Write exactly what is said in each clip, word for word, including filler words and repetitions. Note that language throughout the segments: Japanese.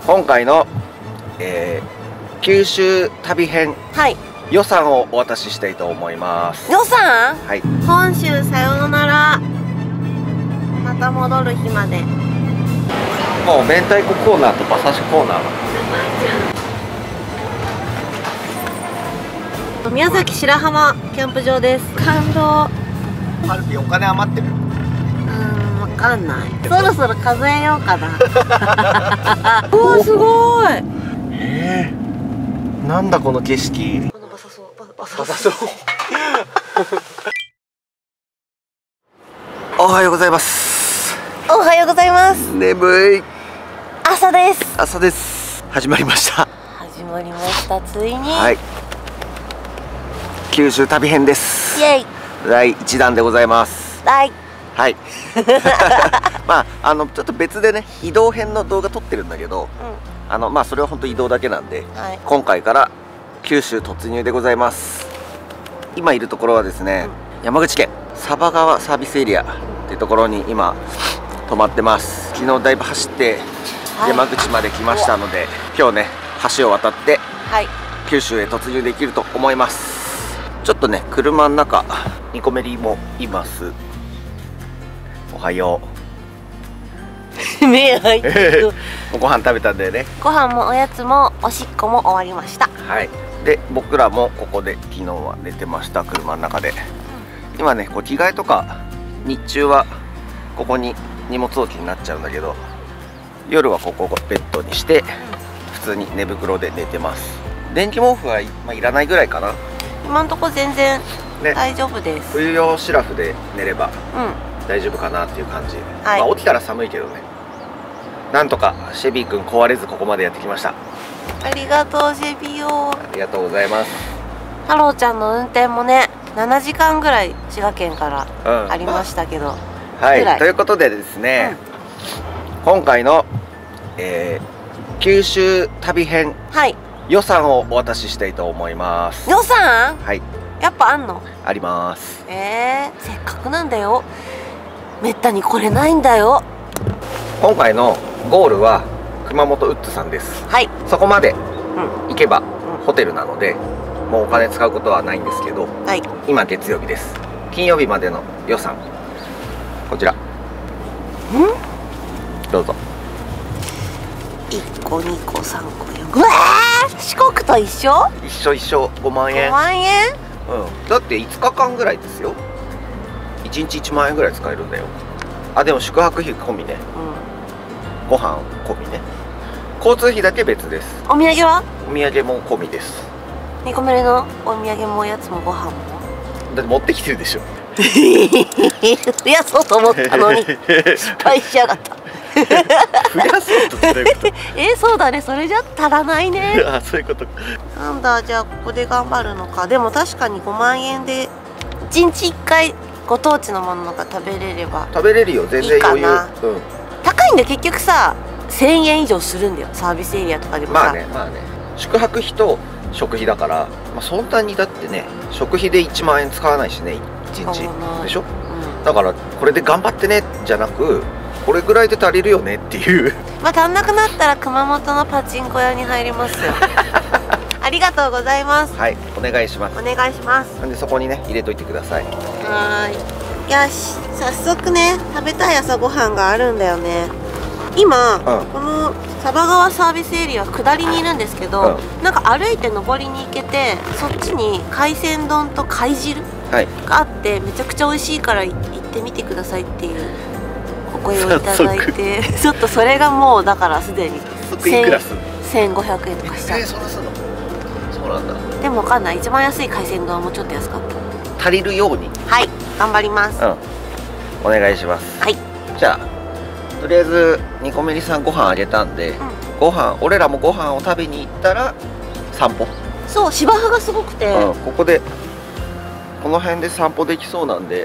今回の、えー、九州旅編、 はい、 予算をお渡ししたいと思います。 予算？ はい。 本州さようなら。また戻る日まで。 もう明太子コーナーと馬刺しコーナーが。 宮崎白浜キャンプ場です。感動。 カルピお金余ってる？ うーん、わかんない。そろそろ数えようかな。うわ、すごい。 えー、なんだこの景色。 このバサソウ、ババサソウ。おはようございます。 おはようございます。 眠い。 朝です。 朝です。始まりました。 始まりました。ついに。 はい。九州旅編です。 イエイ。 だいいちだんでございます。 はい。 はい。まああのちょっと別でね移動編の動画撮ってるんだけど、うん、あのまあそれは本当移動だけなんで、はい、今回から九州突入でございます。今いるところはですね、うん、山口県佐波川サービスエリアっていうところに今泊まってます。昨日だいぶ走って山口まで来ましたので、はい、今日ね橋を渡って、はい、九州へ突入できると思います。ちょっとね車の中ニコメリもいます。おはよう。目入ってる。 ご飯食べたんだよね。 ご飯もおやつもおしっこも終わりました。 はい。で僕らもここで昨日は寝てました。車の中で、うん、今ねこう着替えとか日中はここに荷物置きになっちゃうんだけど、夜はここをベッドにして、うん、普通に寝袋で寝てます。電気毛布は、まあ、いらないぐらいかな。今んとこ全然大丈夫です。冬用シラフで寝れば、うん、大丈夫かなっていう感じ。はい、まあ起きたら寒いけどね。なんとかシェビー君壊れずここまでやってきました。ありがとうシェビーよ。ありがとうございます。 太郎ちゃんの運転もねななじかんぐらい滋賀県からありましたけど、うん、 はいということでですね、うん、今回の、えー、九州旅編、はい、予算をお渡ししたいと思います。 予算？ はい。 やっぱあんの？ あります。 えー、せっかくなんだよ。めったに来れないんだよ。 今回のゴールは熊本ウッズさんです。はい。そこまで行けばホテルなので、うん、もうお金使うことはないんですけど、はい、今月曜日です。金曜日までの予算こちら。ん？どうぞ。 いっこにこさんこよんこ。うわー！四国と一緒？ 一緒一緒。ごまんえん。 ごまんえん？ うん。だっていつかかんぐらいですよ。いちにちいちまんえんぐらい使えるんだよ。あ、でも宿泊費込みね。うん、ご飯込みね。交通費だけ別です。 お土産は？ お土産も込みです。 ニコメレのお土産もおやつもご飯も。 だって持ってきてるでしょ。 増やそうと思ったのに失敗しやがった。 増やそうとってどういうこと？ えー、そうだね。それじゃ足らないね。 あ、そういうこと。 なんだ、じゃあここで頑張るのか。でも確かにごまんえんでいちにちいっかいご当地のものが食べれれば食べれるよ。全然余裕。うん、 高いんで結局させんえん以上するんだよ。サービスエリアとかでもさ。 まあねまあね。宿泊費と食費だから、まあ、そんなにだってね食費でいちまんえん使わないしねいちにちでしょ、うん、だからこれで頑張ってねじゃなくこれぐらいで足りるよねっていう。 まあ足んなくなったら熊本のパチンコ屋に入りますよ。ありがとうございます。 はい、お願いします。 お願いします。 なんでそこにね入れといてください。 はい。よし、早速ね食べたい朝ごはんがあるんだよね。今、うん、この佐波川サービスエリア下りにいるんですけど、うん、なんか歩いて上りに行けてそっちに海鮮丼と貝汁があって、はい、めちゃくちゃ美味しいから行ってみてくださいっていうお声をいただいて、ちょっとそれがもうだからすでにせんごひゃくえんとかしちゃう。 えー、そんなすんの？そうなんだ。 でもわかんない。一番安い海鮮丼はもうちょっと安かった。 足りるように。 はい、頑張ります。 うん、お願いします。はい。じゃあとりあえずニコメリさんご飯あげたんで、うん、ご飯俺らもご飯を食べに行ったら散歩。そう芝生がすごくて、うん、ここでこの辺で散歩できそうなんで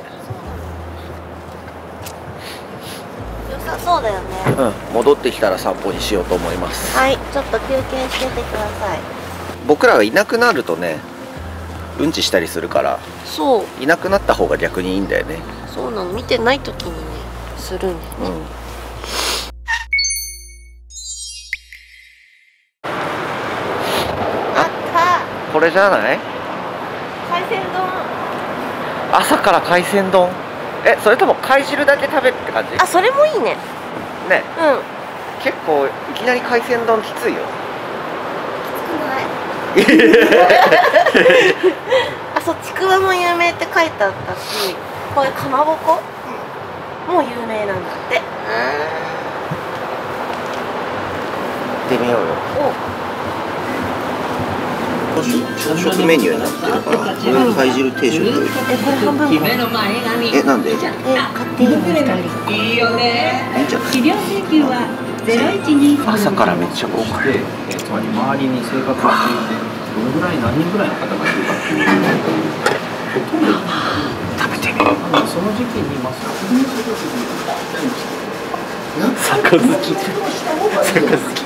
良さそうだよね。うん、戻ってきたら散歩にしようと思います。はい、ちょっと休憩しててください。僕らがいなくなるとねうんちしたりするから、そういなくなった方が逆にいいんだよね。そうなの。見てない時にねするんだよね。うん、 これじゃない？ 海鮮丼。 朝から海鮮丼。え、それとも貝汁だけ食べるって感じ？ あ、それもいいね。 ね。 うん。 結構いきなり海鮮丼きついよ。 きつくない？あ、そう、ちくわも有名って書いてあったし、こういうかまぼこも有名なんだって。 行ってみようよ。朝食メニューになってるから、これ貝汁定食。え、これ半分こ。 え、なんで？え、 買っていいの？ふたり。 いいよね。いいんじゃない？朝からめっちゃ豪華。 で、つまり周りに生活をしていて、どのぐらい何人ぐらいの方がいるかっていうのを食べてみよう。 その時期にまず酒好き。酒好き。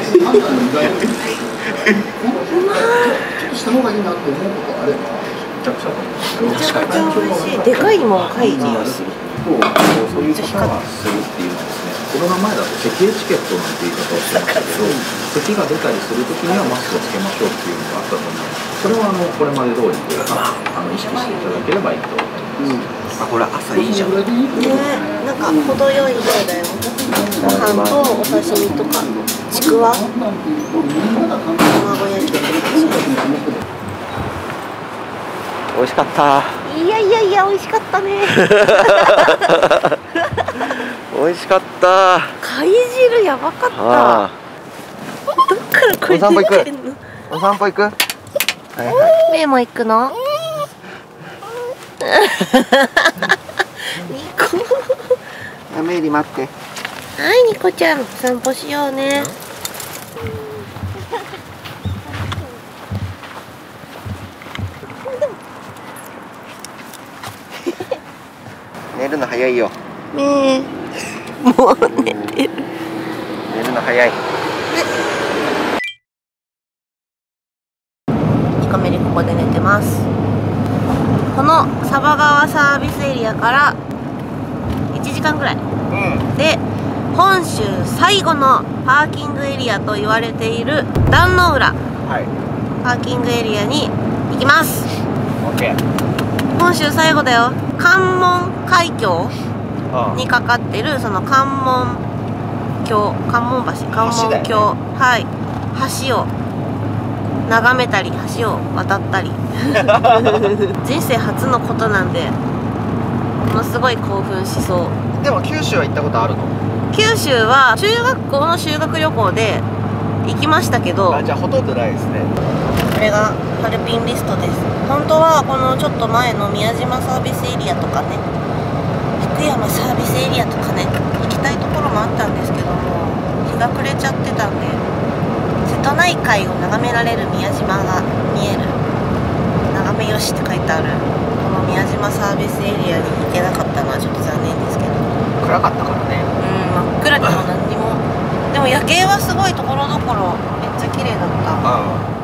した方がいいなって思うことあればめちゃくちゃめちゃくちゃ美味しい。でかいもん貝にそういう方がするっていうのはですね、コロナ前だと咳エチケットなんて言い方をしてましたけど、咳が出たりするときにはマスクをつけましょうっていうのがあったと思います。それはあのこれまで通りあの意識していただければいいと思います。 あ、これ朝いいじゃん。ね、 なんか程よい量だよ。ご飯とお刺身とかちくわ、卵焼きとか。 美味しかった。 いやいやいや、美味しかったね。 美味しかった。 貝汁やばかった。どっからこれ出てんの？ お散歩行く？はいはい。 メイも行くの？ニコ。 メイリ待って。 はい、ニコちゃん、散歩しようね。 寝るの早いよ。 ねえ、もう寝てる。 寝るの早い。 にかめにここで寝てます。この佐波川サービスエリアからいちじかんぐらい、うん、で本州最後のパーキングエリアと言われている壇ノ浦、はい、パーキングエリアに行きます。 OK。 本州最後だよ。関門海峡にかかってるその関門橋、関門橋、関門橋、はい、橋を眺めたり橋を渡ったり人生初のことなんでものすごい興奮しそう。 でも九州は行ったことあるの？ 九州は中学校の修学旅行で行きましたけど、 あ、じゃあほとんどないですね。 これがハルピンリストです。本当はこのちょっと前の宮島サービスエリアとかね、福山サービスエリアとかね、行きたいところもあったんですけども日が暮れちゃってたんで、瀬戸内海を眺められる宮島が見える眺めよしって書いてあるこの宮島サービスエリアに行けなかったのはちょっと残念ですけど。 暗かったからね。 うん、真っ暗でも何にもでも夜景はすごいところどころめっちゃ綺麗だった。 あ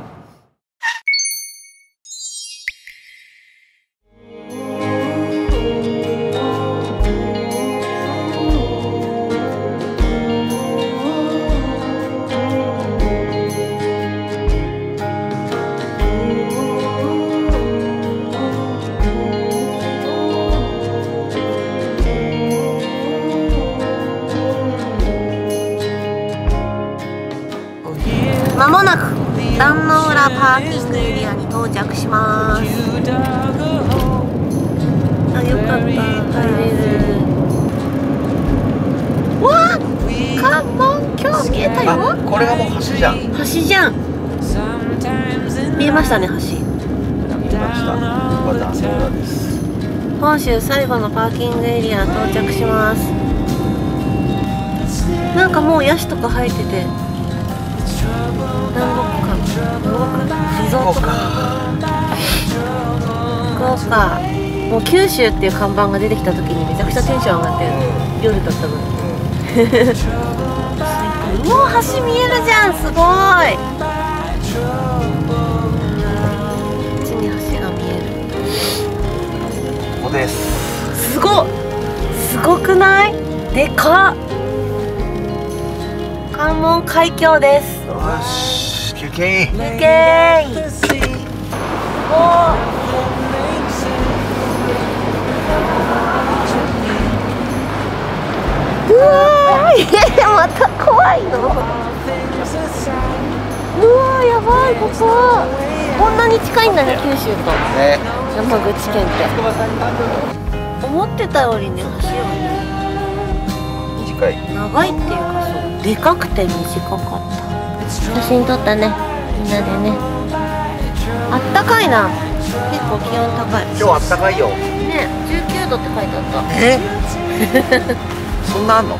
まもなく壇ノ浦パーキングエリアに到着します。あ、よかった、入れる。わあ、関門橋見えたよ。 あ、これがもう橋じゃん。 橋じゃん。見えましたね、橋。 見えました。これ壇ノ浦です。 本州最後のパーキングエリア到着します。なんかもうヤシとか生えてて南国か、南国リゾートか、福岡。もう九州っていう看板が出てきた時にめちゃくちゃテンション上がってる、うん、夜だったのにもう橋見えるじゃん、すごい。こっちに橋が見える。 ここです。 すごっ、すごくない？でかっ。関門海峡です。 よし、 休憩休憩おーうわーいやまた怖いの。うわーやばい、こここんなに近いんだね、九州と、ね、山口県って思ってたよりね、橋はね短い、 長いっていうかそうでかくて短かった。写真撮ったね、みんなでね。あったかいな、結構気温高い。 今日あったかいよね、じゅうきゅうどって書いてあった。 えそんなあんの？うん。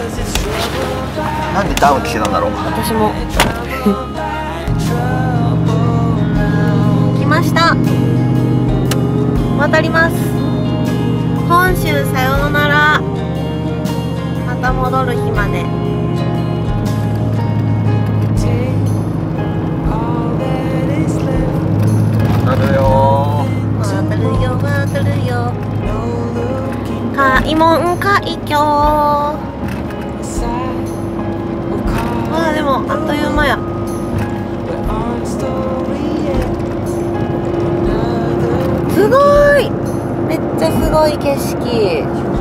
なんでダウン着てたんだろう。 私も。来ました。渡ります。本州さようなら。また戻る日まで。 渡るよー。 渡るよ渡るよ。開門海峡。あーでもあっという間や。すごい、めっちゃすごい景色。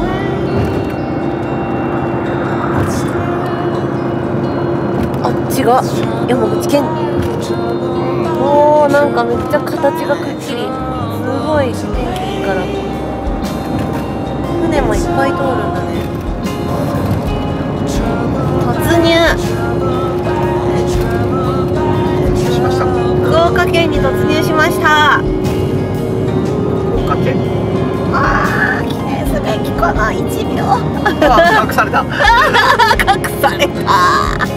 あっちが山口県。おー、なんかめっちゃ形がくっきり。すごい天気いいから船もいっぱい通るんだね。突入しました。 福岡県に突入しました。 福岡県。 あー、記念すべきこのいちびょう。 隠された。 隠された。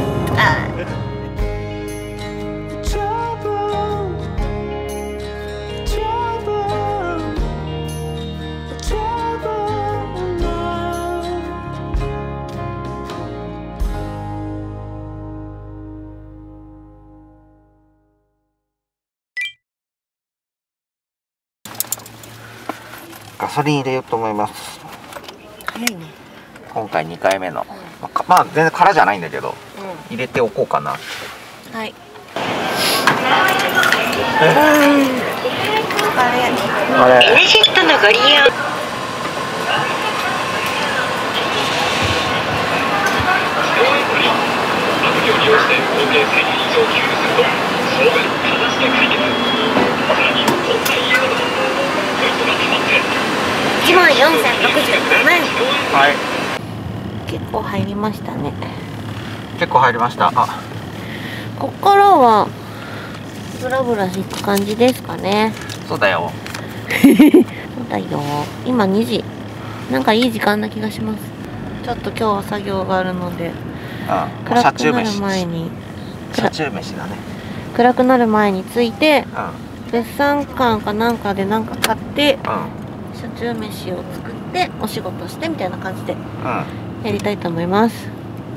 ガソリン入れようと思います。 早いね。 今回にかいめの、うん、まあ全然空じゃないんだけど、うん、入れておこうかな。 はい。あれ。エネジェットのご利用。いちまんよんせんろくじゅうななえん。 はい。 結構入りましたね。 結構入りました。あ、 こっからはブラブラしていく感じですかね。 そうだよ。 そうだよ。今にじ。なんかいい時間な気がします。ちょっと今日は作業があるので、 うん、 暗くなる前に車中飯だね。 暗くなる前に着いて、 うん、 物産館かなんかでなんか買って、 うん、 車中飯を作ってお仕事してみたいな感じでうん、 やりたいと思います。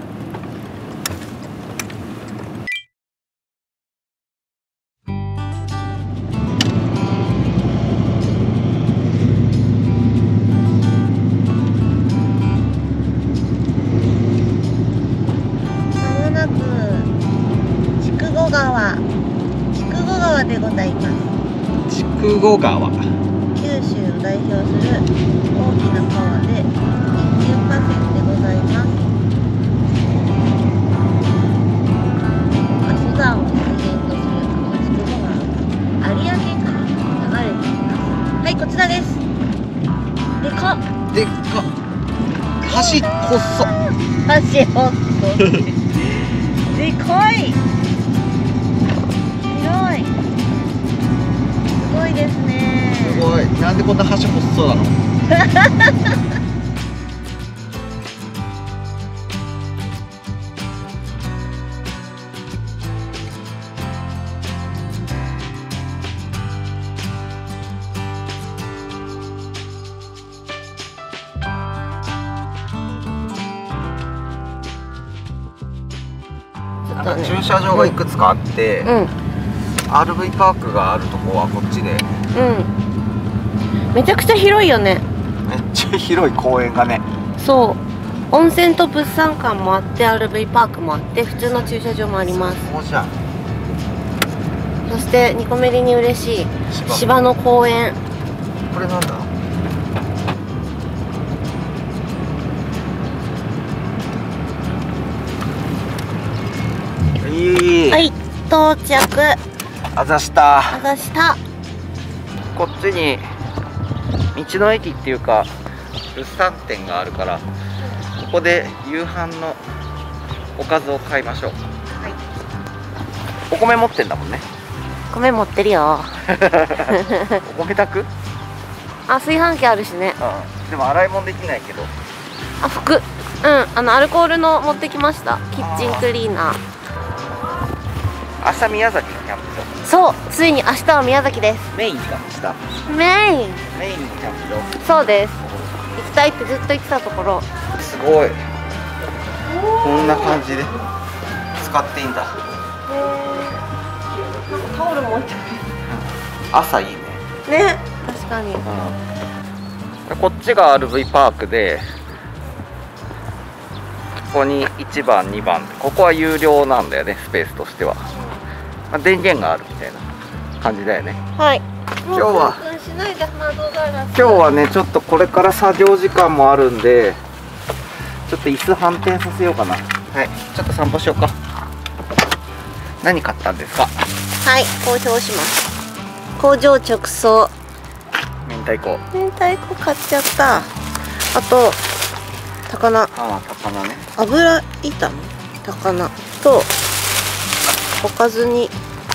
まもなく筑後川筑後川でございます。 筑後川。 九州を代表する大きな川で一級河川でございます。阿蘇山を水源とするこの筑後川が有明海に流れています。はい、こちらです。でかっ。 でかっ。橋細っ。 橋細っ。でかい。広い。すごいですね。 すごい。なんでこんな橋細そうなの？なんか駐車場がいくつかあって、うん、アールブイ パークがあるとこはこっちで、 うん、めちゃくちゃ広いよね。 めっちゃ広い公園がね。 そう、温泉と物産館もあって アールブイ パークもあって普通の駐車場もあります。 そうじゃん。 そしてニコメリに嬉しい芝の公園。 これなんだ。いい。 はい、到着。 あざした。 あざした。 こっちに道の駅っていうか物産展があるから、ここで夕飯のおかずを買いましょう。はい。お米持ってんだもんね。 米持ってるよ。 お米炊く？ あ、炊飯器あるしね。 うん。でも洗い物できないけど。 あ、服。うん、あのアルコールの持ってきました。キッチンクリーナー。 明日宮崎キャンプ場。 そう、ついに明日は宮崎です。 メインか明日。 メイン。 メインのキャンプ場。 そうです。行きたいってずっと言ってたところ。 すごい。こんな感じで使っていいんだ。 へえ。タオルも置いてある。 朝いいね。 ね、確かに。 うん、こっちが アールブイ パークで、ここにいちばんにばん、ここは有料なんだよね、スペースとしては。まあ、電源があるみたいな感じだよね。 はい。 今日はもうしないで窓ガラス。 今日はね、ちょっとこれから作業時間もあるんで、ちょっと椅子反転させようかな。はい、ちょっと散歩しようか。何買ったんですか？ はい、公表します。工場直送明太子。 明太子買っちゃった。あと高菜。 ああ、高菜ね。 油炒め高菜とおかずに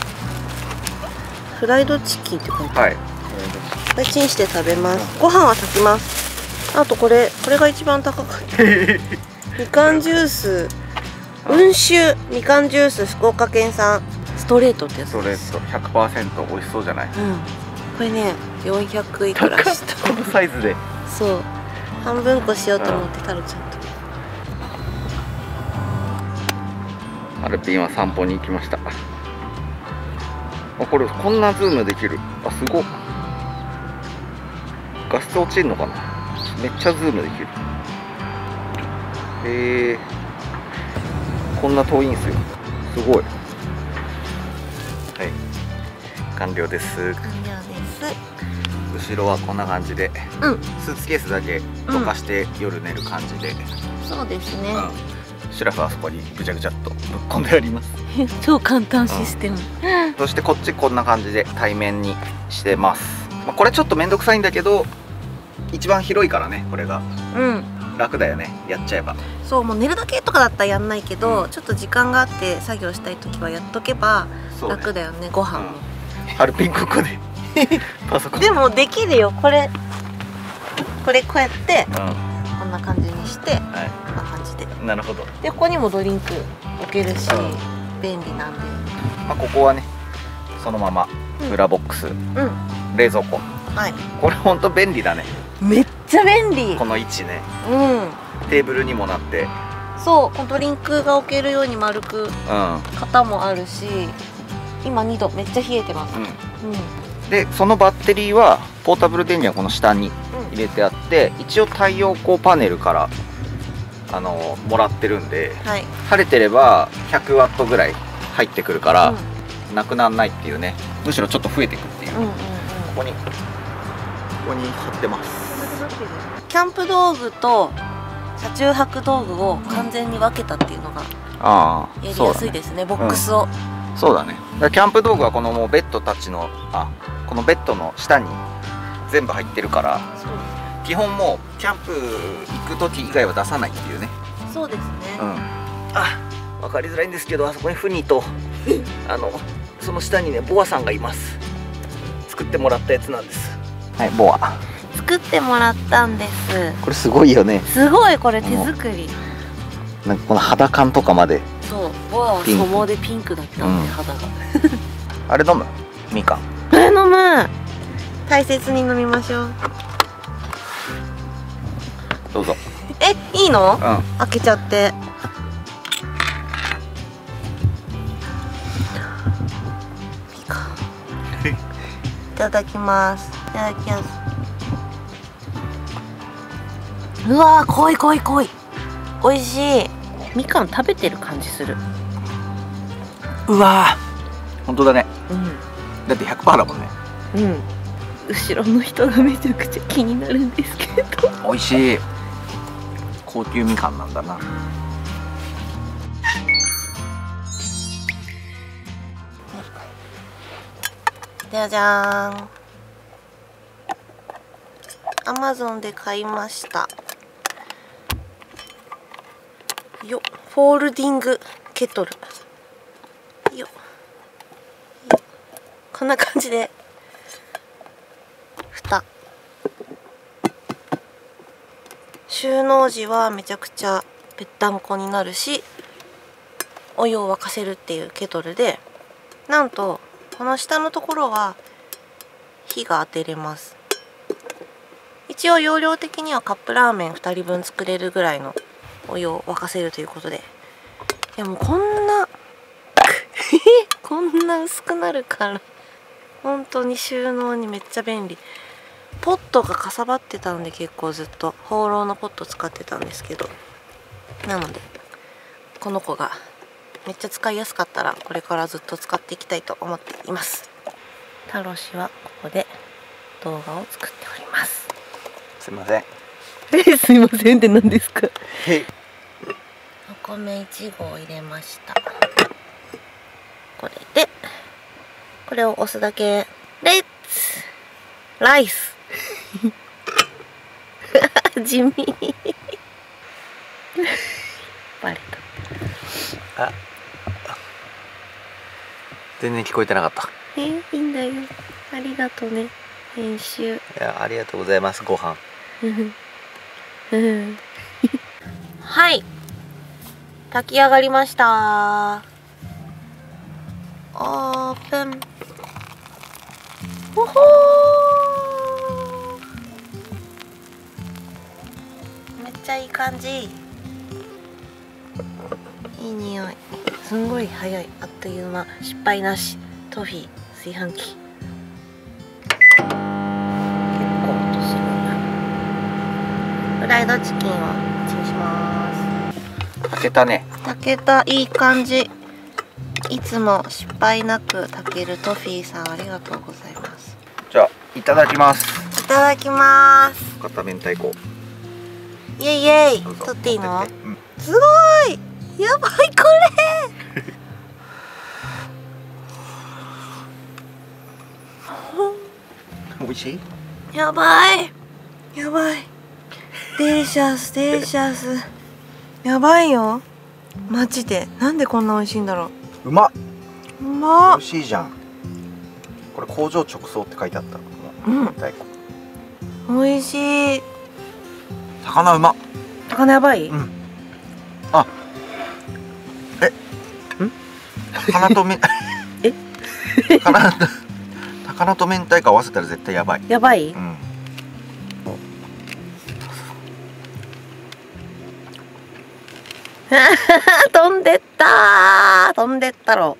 フライドチキンって書いてある。はい、これチンして食べます。ご飯は炊きます。あとこれこれが一番高かったみかんジュース、温酒みかんジュース、福岡県産ストレートってやつです。 ストレート ひゃくパーセント 美味しそうじゃない？うん、 これねよんひゃくいくらした。 このサイズで。 そう、半分こしようと思って太郎ちゃんと。 アルピンは散歩に行きました。あ、これこんなズームできる。あ、すごっ。画質落ちるのかな。めっちゃズームできる。へえ、こんな遠いんですよ。すごい。はい、完了です。 完了です。 後ろはこんな感じで、 うん、 スーツケースだけどかして夜寝る感じで、うん、 そうですね、 うん、シュラフはそこにぐちゃぐちゃっとぶっ込んであります。 超簡単システム、うん、 そしてこっちこんな感じで対面にしてます。まあ、これちょっと面倒くさいんだけど一番広いからね、これが、うん、楽だよね、やっちゃえば。 そう、もう寝るだけとかだったらやんないけど、うん、ちょっと時間があって作業したい時はやっとけば楽だよね、ご飯も。 ハルピンここでパソコンでもできるよ、これこれこうやって、うん、こんな感じにして、はい、こんな感じで。 なるほど。 でここにもドリンク置けるし、うん、便利なんで、 まあ、ここはねそのまま裏ボックス、うん、冷蔵庫、はい、これほんと便利だね。 めっちゃ便利、 この位置ね。 うん、 テーブルにもなって、 そう、このドリンクが置けるように丸く、うん、型もあるし、今にどめっちゃ冷えてます。うん、うん、 でそのバッテリーはポータブル電源はこの下に入れてあって、うん、一応太陽光パネルからあのもらってるんで、はい、晴れてればひゃくワットぐらい入ってくるから、うん、なくならないっていうね、むしろちょっと増えていくっていう、ここにここに貼ってます。 キャンプ道具と車中泊道具を完全に分けたっていうのがやりやすいですね、ボックスを。 そうだね。だからキャンプ道具はこのもうベッドたちのあこのベッドの下に全部入ってるから、基本もうキャンプ行く時以外は出さないっていうね。 そうですね。うん。 あ、分かりづらいんですけど、あそこにフニーとあのその下にねボアさんがいます。作ってもらったやつなんです。はい、ボア。 作ってもらったんです。 これすごいよね。 すごい、これ手作り。 なんかこの肌感とかまで。 そう、ボアは粗毛でピンクだったんで、うん、肌が。 あれ飲む？みかん。 あれ飲む。大切に飲みましょう。 どうぞ。 え、いいの？うん。開けちゃって。みかん。いただきます。いただきます。うわー、濃い濃い濃い。美味しい。みかん食べてる感じする。 うわ本当だね。 うん、 だって ひゃくパーセント だもんね。 うん。後ろの人がめちゃくちゃ気になるんですけど。 美味しい。高級みかんなんだな。 じゃじゃーん。アマゾンで買いました。よ、フォールディングケトル。よ。よこんな感じで。蓋。収納時はめちゃくちゃぺったんこになるし、お湯を沸かせるっていうケトルで、なんとこの下のところは火が当てれます。一応容量的にはカップラーメンふたりぶん作れるぐらいのお湯を沸かせるということで、いやもうこんなこんな薄くなるから本当に収納にめっちゃ便利。ポットがかさばってたんで、結構ずっとホーローのポット使ってたんですけど、なのでこの子がめっちゃ使いやすかったらこれからずっと使っていきたいと思っています。タロシはここで動画を作っております。 すいません。 え、すいませんって何ですか。お米いちごう入れました。これでこれを押すだけ。レッツライス地味バレた。 あ、全然聞こえてなかった。 え、いいんだよ。ありがとうね、編集。 いや、ありがとうございます。ご飯はい、炊き上がりました。オープン。おほー、めっちゃいい感じ。いい匂い。すんごい早い。あっという間。失敗なし。トフィー炊飯器。結構音するな。フライドチキンをチンします。 炊けたね。 炊けた。いい感じ。いつも失敗なく炊けるトフィーさん、ありがとうございます。 じゃあいただきます。 いただきます。 片明太子。 イエイイエイ。 どうぞ取っていいの？ 持ってってうん、 すごい。やばいこれ。 美味しい？ やばい。やばい。デリシャスデリシャス。やばいよ。マジで。なんでこんな美味しいんだろうまっ。 う。うまっ。 美味しいじゃん。これ工場直送って書いてあった。 うん。 明太子。 美味しい。 魚うまっ。 魚やばい？ うん。あ。え。ん？魚とめ。 え？ 魚と。魚と明太子合わせたら絶対やばい。 やばい？ うん。 飛んでったー。飛んでったろ。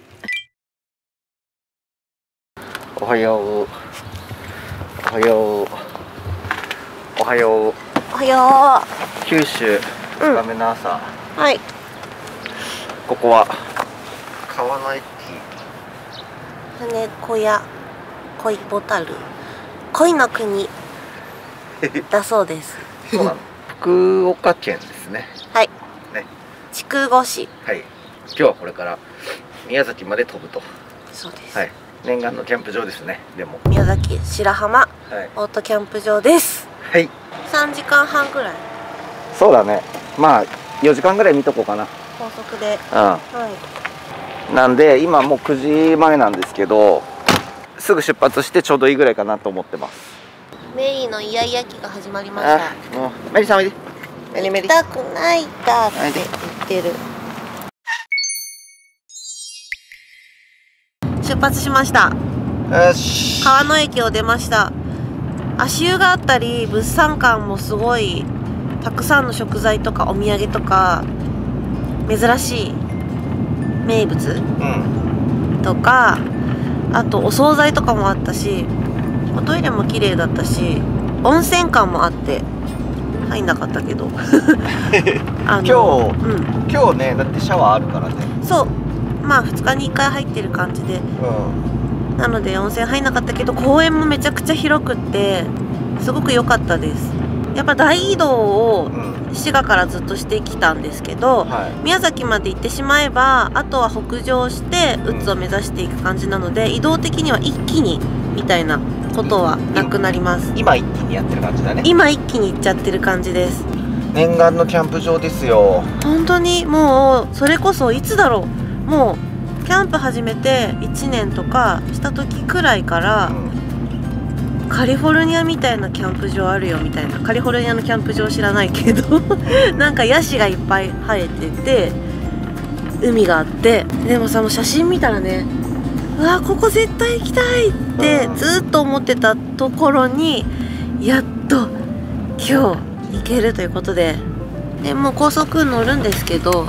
おはよう。おはよう。おはよう。 おはよ九州うん二日目の朝、 う。はい。 ここは川の駅。 羽小屋恋ボタル恋の国だそうです。 そうなの。福岡県ですね。 はい。 ね。 筑後市。 はい。今日はこれから宮崎まで飛ぶと。 そうです。 はい。念願のキャンプ場ですね。でも。 宮崎白浜はい。 オートキャンプ場です。 はい。 三時間半ぐらい。 そうだね。まあよじかんぐらい見とこうかな。 高速で。 うん。 はい。 なんで今もうくじまえなんですけど、すぐ出発してちょうどいいぐらいかなと思ってます。 メイのイヤイヤ期が始まりました。 あ、もうメリさんおいで。メリメリ。 行きたくないんだって言ってる。出発しました。 よし。 川の駅を出ました。足湯があったり物産館もすごいたくさんの食材とかお土産とか珍しい名物うん。 とか、あとお惣菜とかもあったし、おトイレも綺麗だったし、温泉館もあって入んなかったけどあの今日、 うん、 今日ねだってシャワーあるからね。 そうまあふつかにいっかい入ってる感じで、うん、なので温泉入んなかったけど、公園もめちゃくちゃ広くってすごく良かったです。やっぱ大移動を滋賀からずっとしてきたんですけど、うんはい、宮崎まで行ってしまえばあとは北上して宇都を目指していく感じなので、うん、移動的には一気にみたいなことはなくなります。 今一気にやってる感じだね。 今一気に行っちゃってる感じです。 念願のキャンプ場ですよ。 本当にもうそれこそいつだろう、もうキャンプ始めていちねんとかした時くらいから、うん、カリフォルニアみたいなキャンプ場あるよみたいな、カリフォルニアのキャンプ場知らないけどなんかヤシがいっぱい生えてて海があって、でもさ、もう写真見たらね、うわここ絶対行きたいってずっと思ってたところにやっと今日行けるということで、でもう高速乗るんですけど、うん、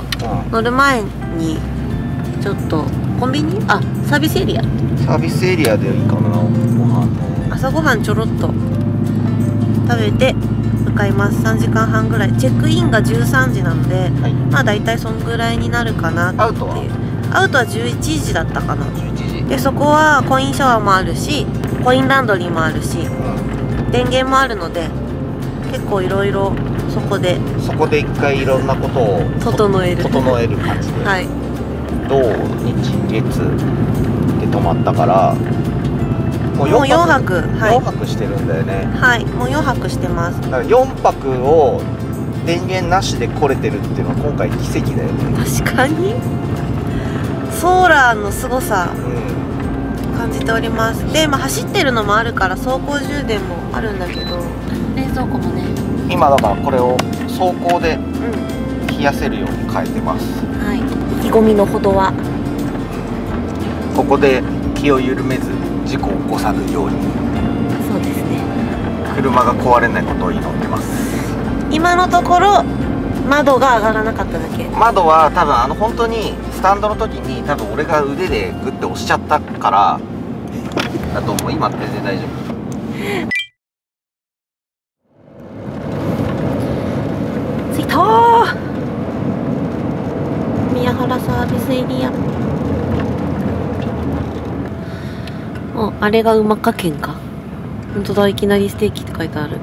乗る前にちょっとコンビニ、あサービスエリアサービスエリアでいいかな、ご飯ね。 朝ごはんちょろっと食べて向かいます。さんじかんはんぐらい、チェックインがじゅうさんじなので、はい、まあ大体そんぐらいになるかなっていう。アウトはアウトはじゅういちじだったかな。じゅういちじで、そこはコインシャワーもあるしコインランドリーもあるし、うん、電源もあるので結構いろいろそこでそこで一回いろんなことを整える整える感じで、 はい、 土日月で泊まったからもうよんはく、はい、よんはくしてるんだよね。 はい、もうよんはくしてます。 だからよんぱくを電源なしで来れてるっていうのは今回奇跡だよね。 確かにソーラーの凄さ、うん、感じております。で、まあ、走ってるのもあるから走行充電もあるんだけど、冷蔵庫もね、 今だからこれを走行で冷やせるように変えてます、 うん、はい。意気込みのほどはここで気を緩めず事故を起こさぬように。 そうですね、 車が壊れないことを祈ってます。 今のところ窓が上がらなかっただけ。 窓は多分あの本当にスタンドの時に多分俺が腕でグッて押しちゃったからだと思う。今全然大丈夫。 着いたー、宮原サービスエリア。お、あれが馬か県か。本当だ、いきなりステーキって書いてある。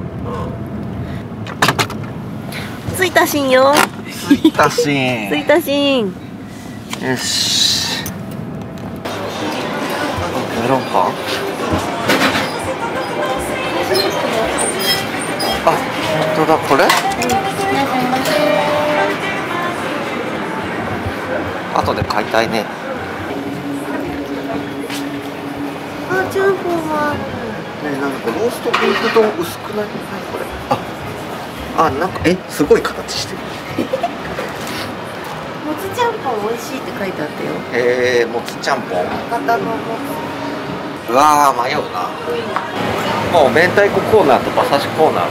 着いたしんよ。 着いたしん。 着いたしん。 よし。メロンパン。あ、本当だ、これ。うん、後で買いたいね。 あ、チューフォーは。 ね、なんかローストビーフ丼薄くない？これ。あ、あ、なんかえ、すごい形してる。 もつちゃんぽん美味しいって書いてあったよ。 へえ、もつちゃんぽん。 博多のもつ。うわー、迷うな。もう明太子コーナーと馬刺しコーナーだ。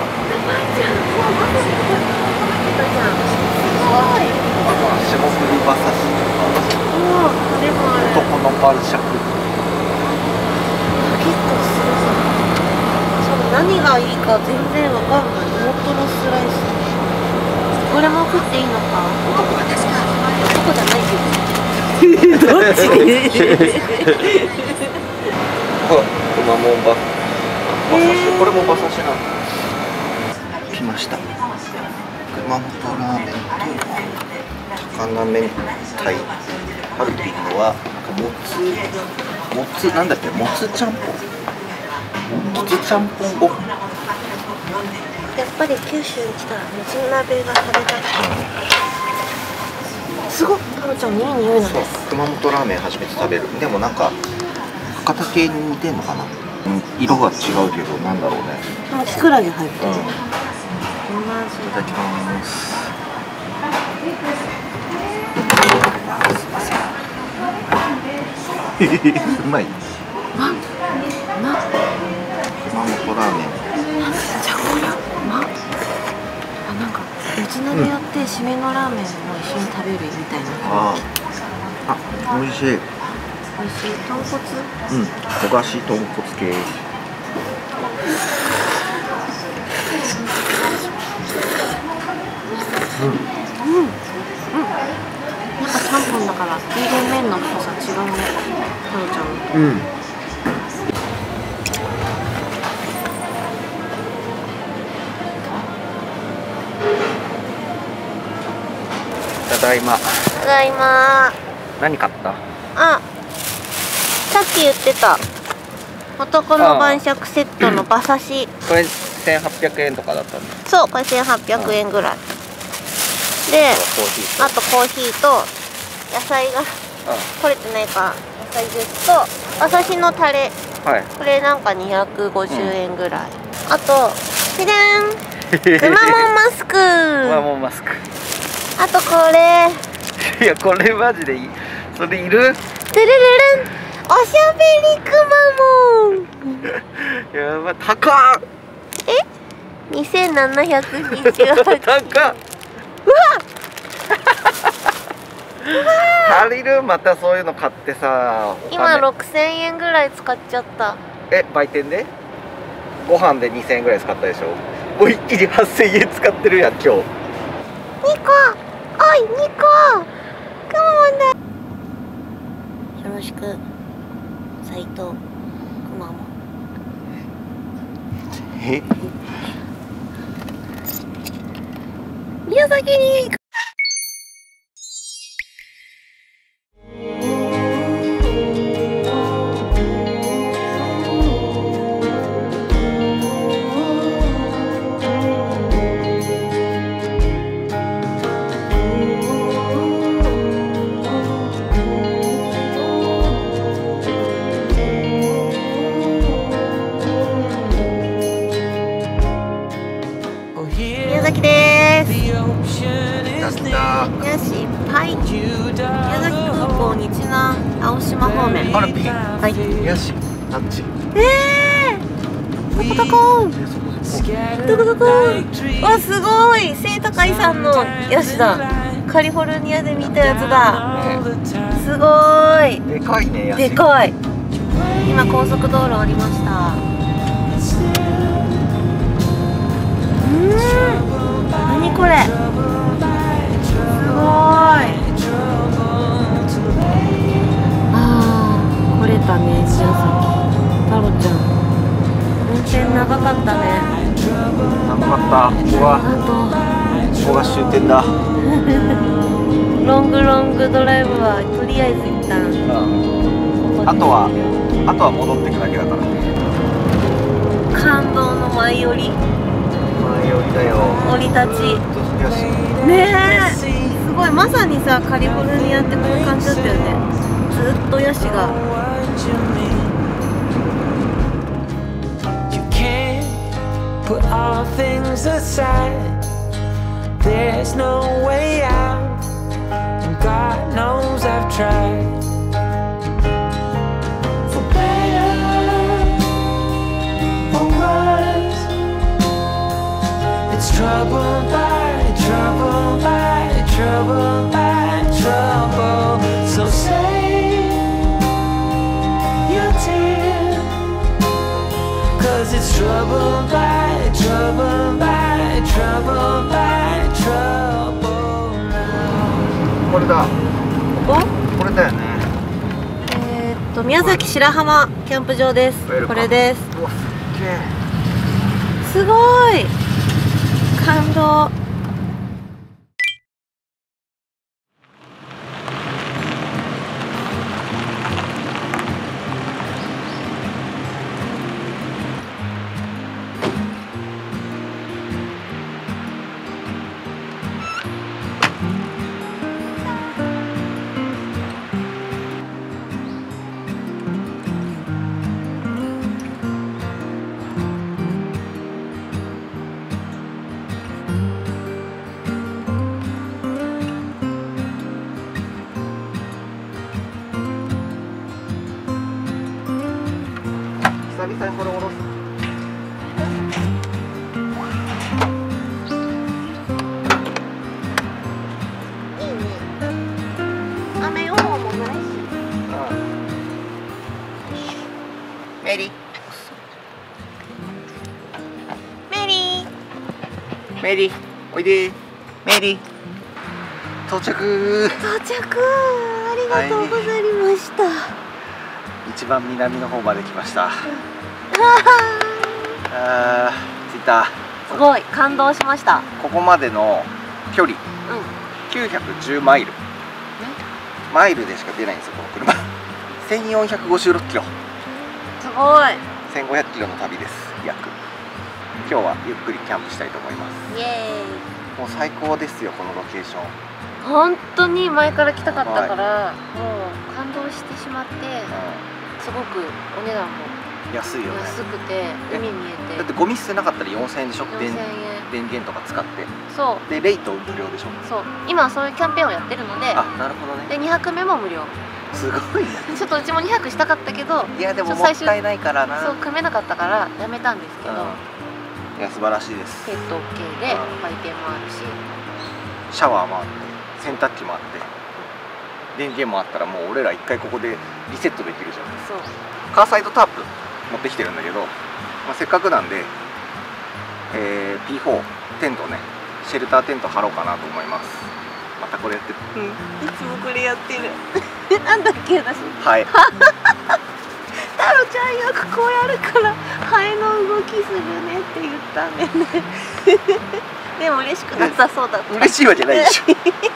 霜降り馬刺し。男の晩酌。 結構するさ。しかも何がいいか全然わかんない。大トロスライス。これも食っていいのか。男だけ。男じゃないけど。どっち？ くまモンバ。馬刺し。これも馬刺しなの。来ました。熊本ラーメンと高菜明太。ハルピンのはもつもつなんだっけ、もつちゃんぽん。もつちゃんぽんご飯。 やっぱり九州に来たらもつ鍋が食べたい。すごっ、タロちゃんいい匂いなんです。 熊本ラーメン初めて食べる。でもなんか博多系に似てんのかな。うん、色が違うけどなんだろうね。 でもキクラゲ入ってる。うん、いただきます。うまい。 あ、うま。 熊本ラーメン。 じゃあこれうま。あ、なんかもつ鍋やって締めのラーメンも一緒に食べるみたいな。 ああ、美味しい。美味しい豚骨。 うん、焦がし豚骨系。うん。うん。うん。なんかゃんぽんだから全然麺の太さ違うね。タロちゃんの。 うん。ただいま。 ただいま。 何買った？ あ、さっき言ってた男の晩酌セットの馬刺し。 これせんはっぴゃくえんとかだったんだ。 そう、これせんはっぴゃくえんぐらい。で、あとコーヒーと野菜が取れてないから野菜ジュースと馬刺しのタレ、はい、これなんかにひゃくごじゅうえんぐらい、うん、あとひでんくまモンマスクくまモンマスク、あとこれいやこれマジでいい。それいる？てるるるん、おしゃべりくまモンやば、高っ。 えにせんななひゃくにじゅうはち高っ。うわ足りる？またそういうの買ってさ、 今ろくせんえんぐらい使っちゃった。 え、売店でご飯でにせんえんぐらい使ったでしょ。もう一気にはっせんえん使ってるやん今日。にこ、 おいにこ、くまモンだ。よろしく斉藤くまモン。 え宮崎に行く。宮崎です。よし、いっぱい。宮崎空港、日南、青島方面。 あら、ピン。 はい。 よし、あっち。 ええー。どこどこ。どこどこ。わ、すごい。背高いさんのヤシだ。カリフォルニアで見たやつだ。すごい。 でかいね、ヤシ。 でかい。今高速道路降りました。うん。何これ。すごい。ああ、来れたね、宮崎。タロちゃん。運転長かったね。 長かった。ここが。ここが終点だ。 ロングロングドライブはとりあえず一旦。 うん、あとは、あとは戻っていくだけだから。 感動の舞い降り。 舞い降りだよ。 降り立ち。ねえ、すごい。まさにさ、カリフォルニアってこういう感じだったよね。ずっとヤシが。 Put all things aside. There's no way out, and God knows I've tried. For better or worse, it's trouble by trouble by trouble by trouble. So save your tears, 'cause it's trouble by trouble by trouble by trouble now. これだ。 ここ？ これだよね。 えー、っと宮崎白浜キャンプ場です。これです。 うわ、すっげえ。 すごい。感動。 久々にこれ下ろす。 いいね。雨予報もないし。 メリー。 メリー。 メリー、おいで。メリー。 到着。 到着、ありがとうございました、はい、 一番南の方まで来ました。あー、着いた。 すごい感動しました。 ここまでの距離、うん、きゅうひゃくじゅうマイル、マイルでしか出ないんですよこの車。せんよんひゃくごじゅうろっキロ、 すごい。 せんごひゃくキロの旅です。約今日はゆっくりキャンプしたいと思います。 イエーイ。 もう最高ですよこのロケーション。 本当に前から来たかったから、はい、もう感動してしまって、うん、すごくお値段も安いよね。 安くて海見えて、 だってゴミ捨てなかったらよんせんえんでしょ。 よんせんえん、 電源とか使って。 そうでレイト無料でしょ。 そう、今そういうキャンペーンをやってるので。 あ、なるほどね。 でにはくめも無料。 すごいね。 ちょっとうちもにはくしたかったけど、 いやでももったいないからな。 そう組めなかったからやめたんですけど、うん、 いや素晴らしいです。 ペット OK で売店もあるし、 シャワーもあって洗濯機もあって、電源もあったらもう俺ら一回ここでリセットできるじゃん。 そう、 カーサイドタープ持ってきてるんだけど、まあ、せっかくなんで、えー、ピーフォー テントね、シェルターテント張ろうかなと思います。またこれやってる、 うん、いつもこれやってる。なんだっけ私。 はい。 太郎ちゃんよくこうやるからハエの動きするねって言ったんだよね。でも嬉しくなさそうだった。 嬉しいわけないでしょ。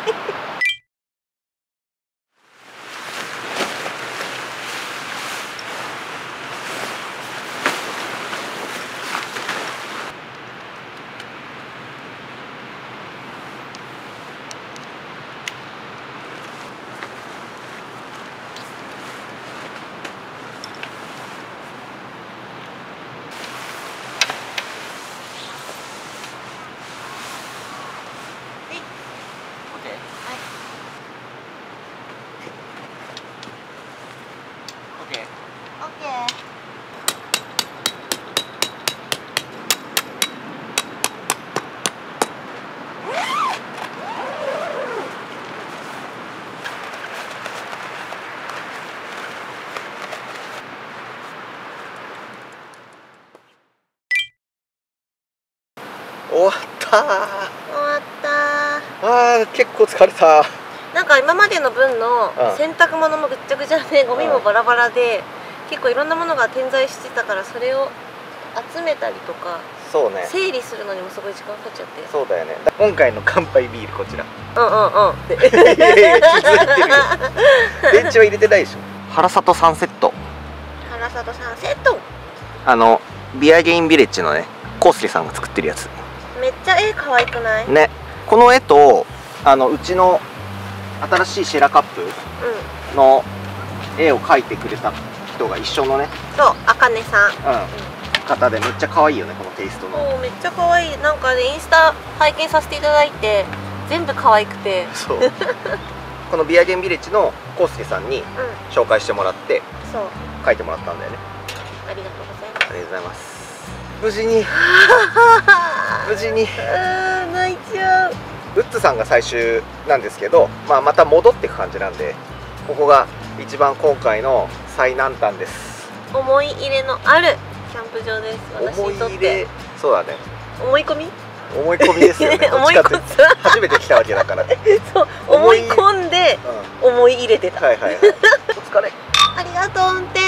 終わったー。終わったー。あー結構疲れた。 なんか今までの分の洗濯物もぐっちゃぐちゃでゴミもバラバラで、結構いろんなものが点在してたから、それを集めたりとか、 そうね、 整理するのにもすごい時間かかっちゃって。 そうだよね。今回の乾杯ビールこちら。 うんうんうん。 いやいや気づいてるよ。電池は入れてないでしょ。原里サンセット。 原里サンセット。 あのビアゲインビレッジのね、コウスケさんが作ってるやつ。 めっちゃ絵可愛くない？ ね。この絵とあのうちの新しいシェラカップの絵を描いてくれた人が一緒のね。 そう、あかねさん。 うん。方でめっちゃ可愛いよねこのテイストの。 そう、めっちゃ可愛い。なんかねインスタ拝見させていただいて全部可愛くて。そう。このビアゲンビレッジのコウスケさんに紹介してもらって、そう描いてもらったんだよね。 ありがとうございます。 ありがとうございます。無事に無事に。 あー泣いちゃう。 ウッズさんが最終なんですけど、まあ、また戻っていく感じなんで、ここが一番今回の最難関です。 思い入れのあるキャンプ場です。私にとって。思い入れ、 そうだね。 思い込み？ 思い込みですよね。 思い込んだ。 初めて来たわけだから。 そう、思い込んで、うん、思い入れてた。 はいはいはい。お疲れ。 ありがとう運転。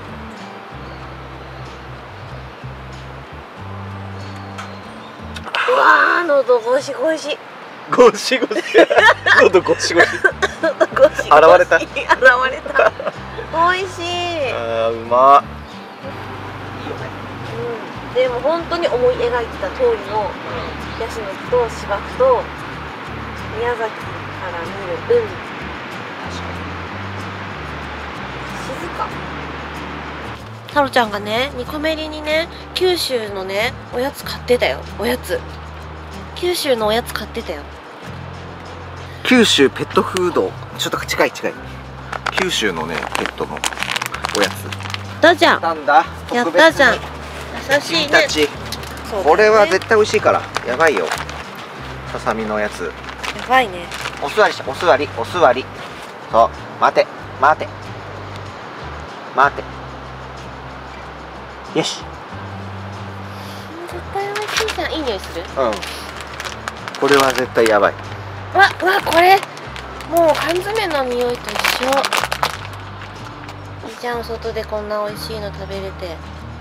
うわー、喉ゴシゴシ。 ゴシゴシ。喉ゴシゴシ。 喉ゴシゴシ。 現れた。 現れた。美味しい。 あー、うまっ。いいよね。 うん。でも本当に思い描いてた通りのヤシの木と芝生と宮崎から見る海。確かに。静か。タロちゃんがね、ニコメリにね、九州のね、おやつ買ってたよ。おやつ。九州のおやつ買ってたよ。 九州ペットフード。ちょっと近い近い。九州のね、ペットのおやつ。 やったじゃん。 なんだ。 やったじゃん。優しいね。 君たち。これは絶対美味しいから。やばいよ。ささみのやつ。やばいね。 お座りし、お座り、お座り。そう、待て、待て。待て。よし。 絶対美味しいじゃん。いい匂いする。 うん。これは絶対やばい。 わ、わ、これ。 もう缶詰の匂いと一緒。いいじゃん、外でこんな美味しいの食べれて。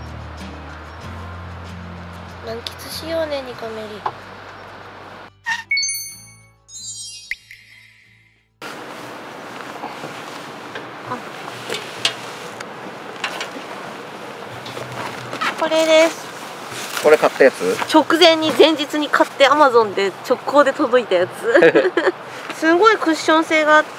満喫しようね、ニコメリ。これです。 これ買ったやつ？ 直前に前日に買ってアマゾンで直行で届いたやつ。すごいクッション性があって、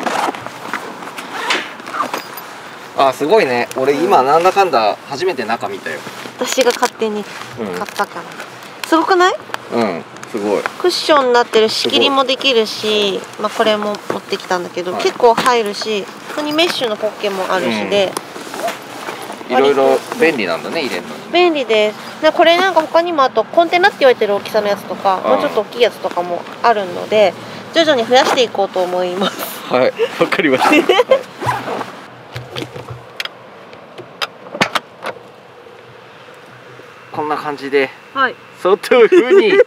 うん、あ、すごいね。俺今なんだかんだ初めて中見たよ。 私が勝手に買ったから、うん、すごくない？ うん、すごい。 クッションになってるし、仕切りもできるし、まあこれも持ってきたんだけど、はい、結構入るし、ここにメッシュのポッケもあるしで、 うん、いろいろ便利なんだね、入れるのに。 便利です。でこれなんか他にもあとコンテナって言われてる大きさのやつとか、もうちょっと大きいやつとかもあるので、徐々に増やしていこうと思います。 はい、わかりました。はい、こんな感じで、 はい、 外風に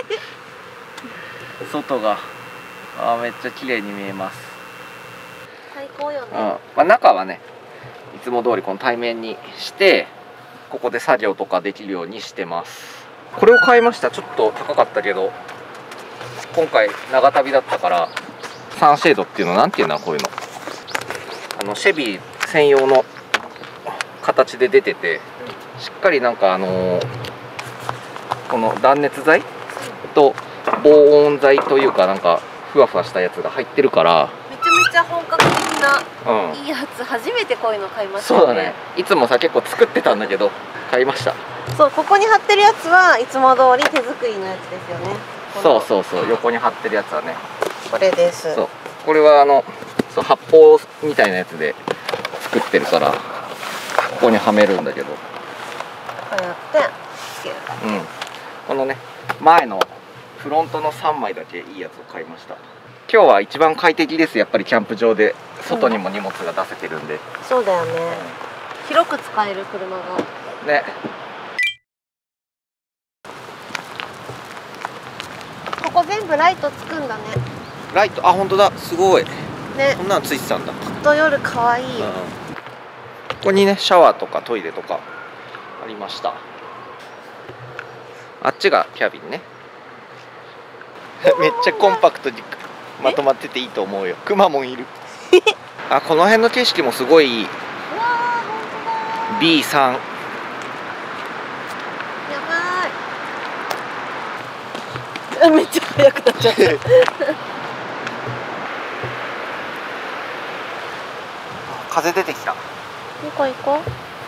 外があめっちゃ綺麗に見えます。 最高よね。 うん、まあ、中はねいつも通りこの対面にしてここで作業とかできるようにしてます。これを買いました。ちょっと高かったけど今回長旅だったからサンシェードっていうのなんていうんだこういうの、あのシェビー専用の形で出てて、しっかりなんかあのー、この断熱材と防音材というかなんかふわふわしたやつが入ってるからめちゃめちゃ本格的な、 うん、 いいやつ。初めてこういうの買いましたね。 そうだね。いつもさ結構作ってたんだけど買いました。 そう、ここに貼ってるやつはいつも通り手作りのやつですよね。 そうそうそう、横に貼ってるやつはねこれです。 そう、これはあのそう発泡みたいなやつで作ってるからここにはめるんだけど、こうやってつける。 うん、このね前のフロントのさんまいだけいいやつを買いました。今日は一番快適です。やっぱりキャンプ場で外にも荷物が出せてるんで、うん、 そうだよね、広く使える車がね。 ここ全部ライトつくんだね。 ライト、あ、本当だ、すごいね。 こんなのついてたんだ。 きっと夜かわいい、うん、 ここにねシャワーとかトイレとかありました。あっちがキャビンね。めっちゃコンパクトにまとまってていいと思うよ。くまモンいる。あ、この辺の景色もすごいいい。ビーさん やばい。めっちゃ速くなっちゃった。 風出てきた。 行こう行こう。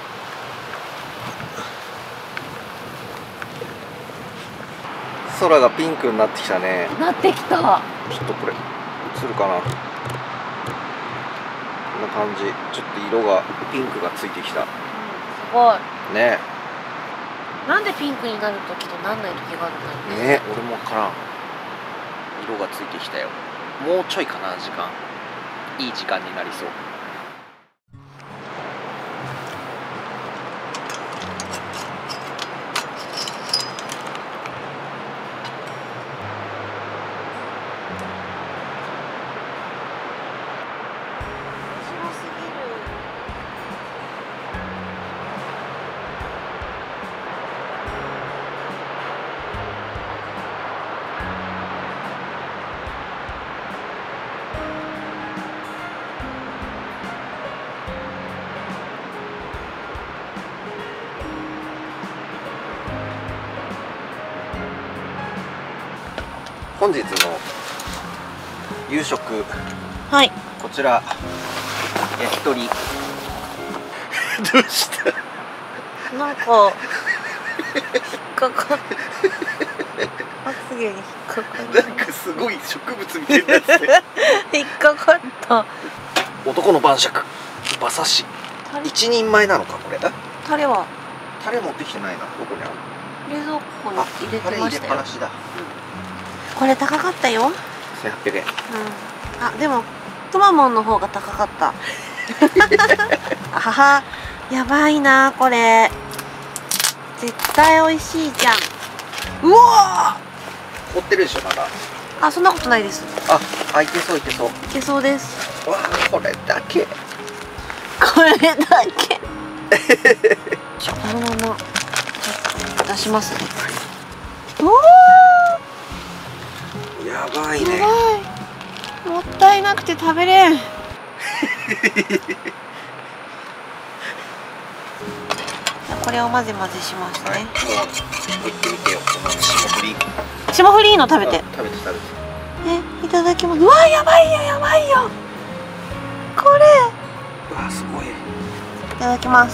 空がピンクになってきたね。 なってきた。ちょっとこれ映るかな。こんな感じ。ちょっと色がピンクがついてきた。うん、すごい。 ね。 なんでピンクになる時となんない時があるんだろうね。俺もわからん。色がついてきたよ。もうちょいかな時間。いい時間になりそう。本日の夕食、 はい、 こちら焼き鳥。どうした？ なんか引っかかっまつげに引っかかる。 なんかすごい植物みたいになって引っかかった。 男の晩酌馬刺し一人前なのかこれ。 タレはタレ持ってきてないな。どこにある？ 冷蔵庫に入れてましたよ。 タレ入れっぱなしだ。 これ高かったよ。 せんはっぴゃくえん。うん。 あ、でもトマモンの方が高かった。あはは、やばいなこれ。絶対美味しいじゃん。うわー。凝ってるでしょまだ。 あ、そんなことないです。 あ、 あ、いけそういけそう。いけそうです。 わあ、これだけ。 これだけ。じゃあこのまま出しますね。おお。やばいね。 やばい。もったいなくて食べれん。これを混ぜ混ぜしますね。はい、もう食ってみてよ。この霜降り。 霜降りいいの食べて。 食べて食べて。 え、いただきます。うわ、やばいよやばいよ。これ。 うわ、すごい。いただきます。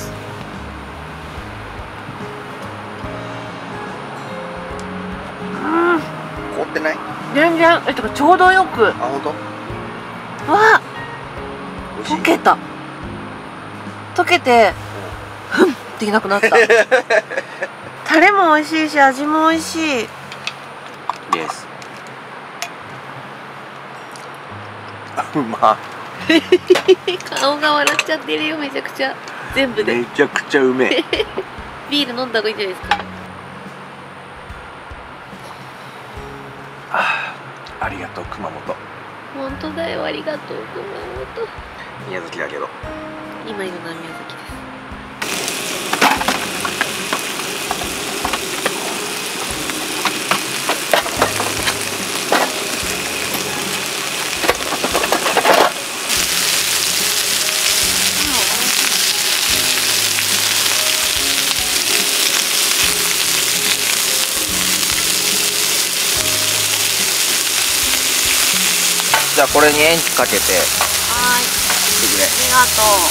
うん。 凍ってない？ 全然、え、とかちょうどよく。 あ、本当？ わあ。溶けた。溶けて。ふん。できなくなった。タレも美味しいし、味も美味しい。 です。うま。 顔が笑っちゃってるよ、めちゃくちゃ。全部で。 めちゃくちゃうめえ。 ビール飲んだ方がいいんじゃないですか。 あ, ありがとう熊本。 本当だよ、ありがとう熊本。 宮崎だけど。 今いるのは宮崎です。 じゃあこれに塩かけて。 はい。 してくれ。 ありがとう。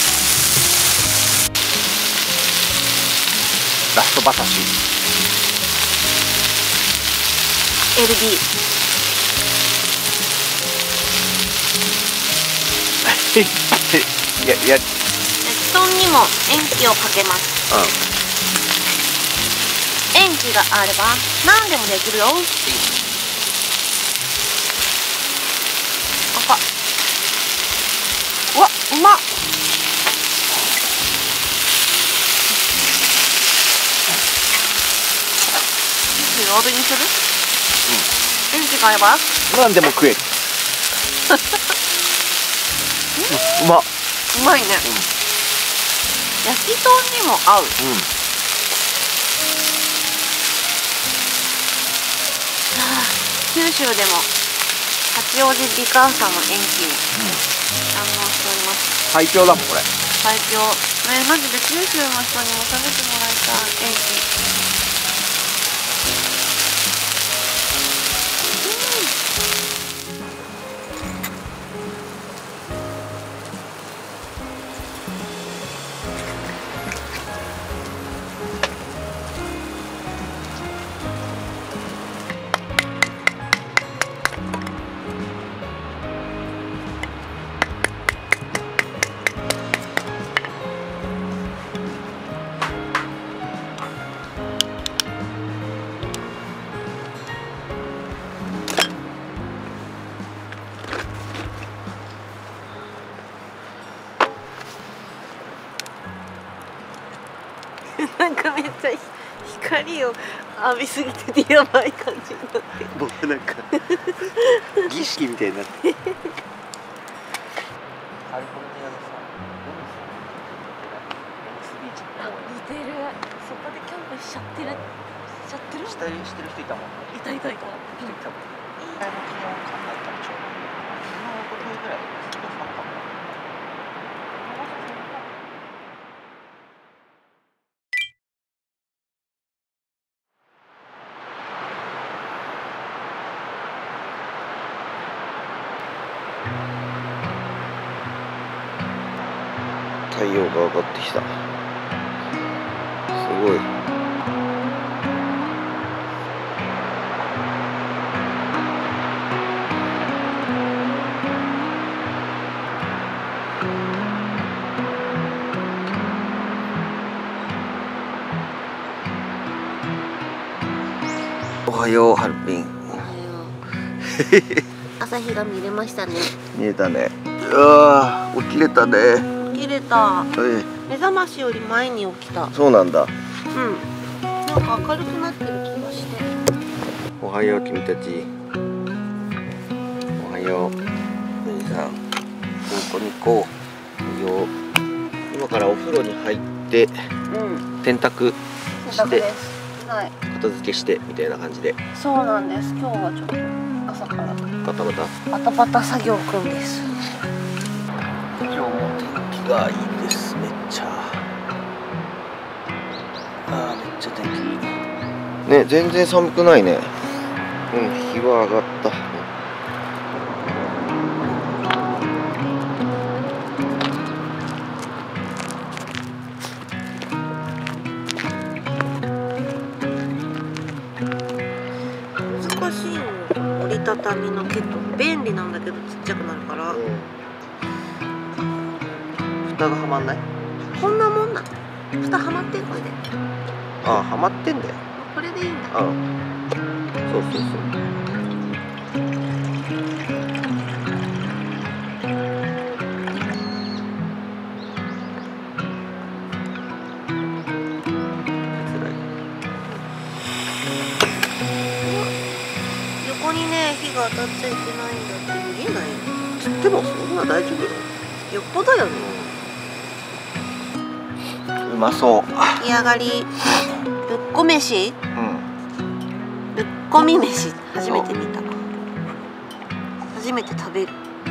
ラストバタシ。 エルビー。 いやいや。 焼き豚にも塩基をかけます。 うん。 塩基があれば何でもできるよ。うわ、うまっ。弱火にする？うん。塩基があれば何でも食える。うまっ。 うまいね。うん、焼き豚にも合う。うん。はあ、九州でも八王子美川さんの塩基を堪能しております。 最強だもんこれ。 最強。ね、マジで九州の人にも食べてもらいたい塩基。なんかめっちゃ光を浴びすぎててやばい感じになって僕なんか儀式みたいになってカリフォルニアのさベニスビーチの公園。 似てる。そこでキャンプしちゃってるしちゃってる下りしてる人いたもんね。 いたいたいた。 人いたもん。いいあの気温考えたらちょうどいい。昨日おとといぐらいずっと寒かった。太陽が上がってきた。すごい。おはよう、ハルピン。 朝日が見れましたね。 見えたね。うわー、起きれたね。 起きれた。 ええ。 目覚ましより前に起きた。 そうなんだ。 うん。なんか明るくなってる気がして。 おはよう君たち。おはよよ。富士山。ここに行こう。いいよ。今からお風呂に入って、うん、洗濯して、はい、片付けしてみたいな感じで。 そうなんです。今日はちょっと朝からバタバタバタバタ作業くんです。 今日も天気がいいです。めっちゃ。あー、めっちゃ天気いい。ね、全然寒くないね。うん、日は上がった。 難しいの、折りたたみのケトル。便利なんだけどちっちゃくなるから、うん、 蓋がはまんない？ こんなもんな。蓋はまってん、これで。 ああ、はまってんだよ。 これでいいんだ。 うん。そうそうそう。 横にね、火が当たっちゃいけないんだって見えないよ。 つってもそんな大丈夫よ。 よっぽどよね。 うまそう。 出来上がり。ぶっこ飯。うん。ぶっこみ飯。初めて見た。初めて食べる。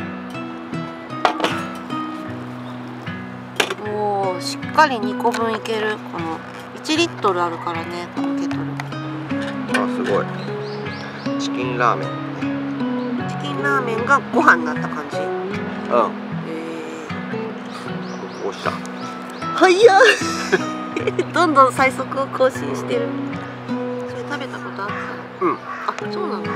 おお、しっかりにこぶんいける。このいちリットルあるからね、このケトル。 あ、すごい。チキンラーメン。 チキンラーメンがご飯になった感じ。うん。へえ。こうした。 早っ。どんどん最速を更新してる。それ食べたことあった？うん。あ、そうなの。うん。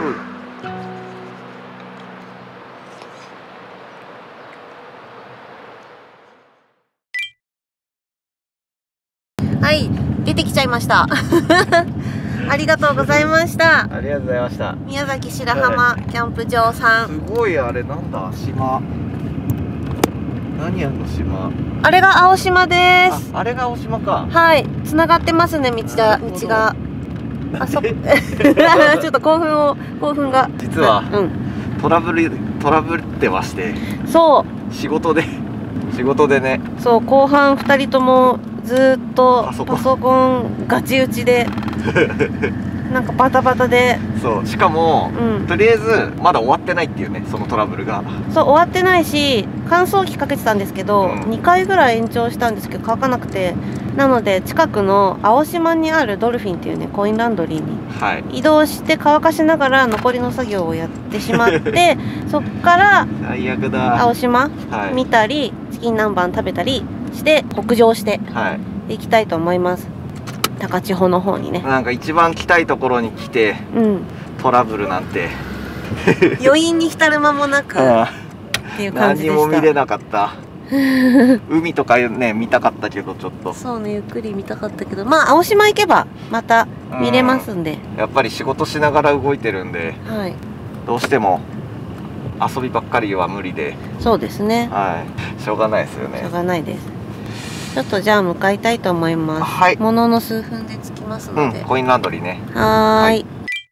はい、出てきちゃいました。ありがとうございました。 ありがとうございました。 宮崎白浜キャンプ場さん。 すごい、あれなんだ、島。何やんの島。あれが青島です。 あ、あれが青島か。 はい、繋がってますね、道が、道が。あ、そ、ちょっと興奮を、興奮が。 実は、うん、トラブル、トラブってまして。 そう。 仕事で、仕事でね。 そう、後半二人ともずっとパソコンガチ打ちで。なんかバタバタで。 そう、しかも、うん、とりあえずまだ終わってないっていうね、そのトラブルが。 そう、終わってないし、乾燥機かけてたんですけど、うん、にかいぐらい延長したんですけど乾かなくて、なので近くの青島にあるドルフィンっていうね、コインランドリーに移動して乾かしながら残りの作業をやってしまって、そっから最悪だ、 青島見たり、チキン南蛮食べたりして北上していきたいと思います。高千穂の方にね。 なんか一番来たいところに来て、うん、トラブルなんて余韻に浸る間もなくっていう感じでした。 何も見れなかった。海とかね見たかったけど、ちょっとそうね、ゆっくり見たかったけど、まあ青島行けばまた見れますんで。 やっぱり仕事しながら動いてるんで、はい、どうしても遊びばっかりは無理で。そうですね、はい、しょうがないですよね。 しょうがないです。ちょっとじゃあ向かいたいと思います。はい。ものの数分で着きますので。 うん、コインランドリーね。 はーい。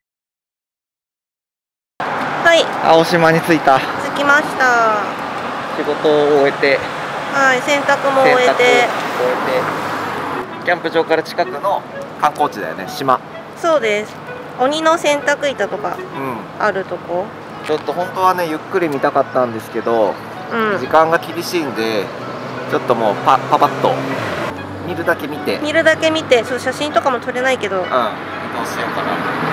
はい。 青島に着いた。 着きました。 仕事を終えて。 はい、洗濯も終えて。終えて。 キャンプ場から近くの観光地だよね、島。 そうです。鬼の洗濯板とかあるとこ。 うん、ちょっと本当はねゆっくり見たかったんですけど、うん、時間が厳しいんで。ちょっともうパパパッと見るだけ見て見るだけ見て、そう写真とかも撮れないけど、うん、移動しようかな。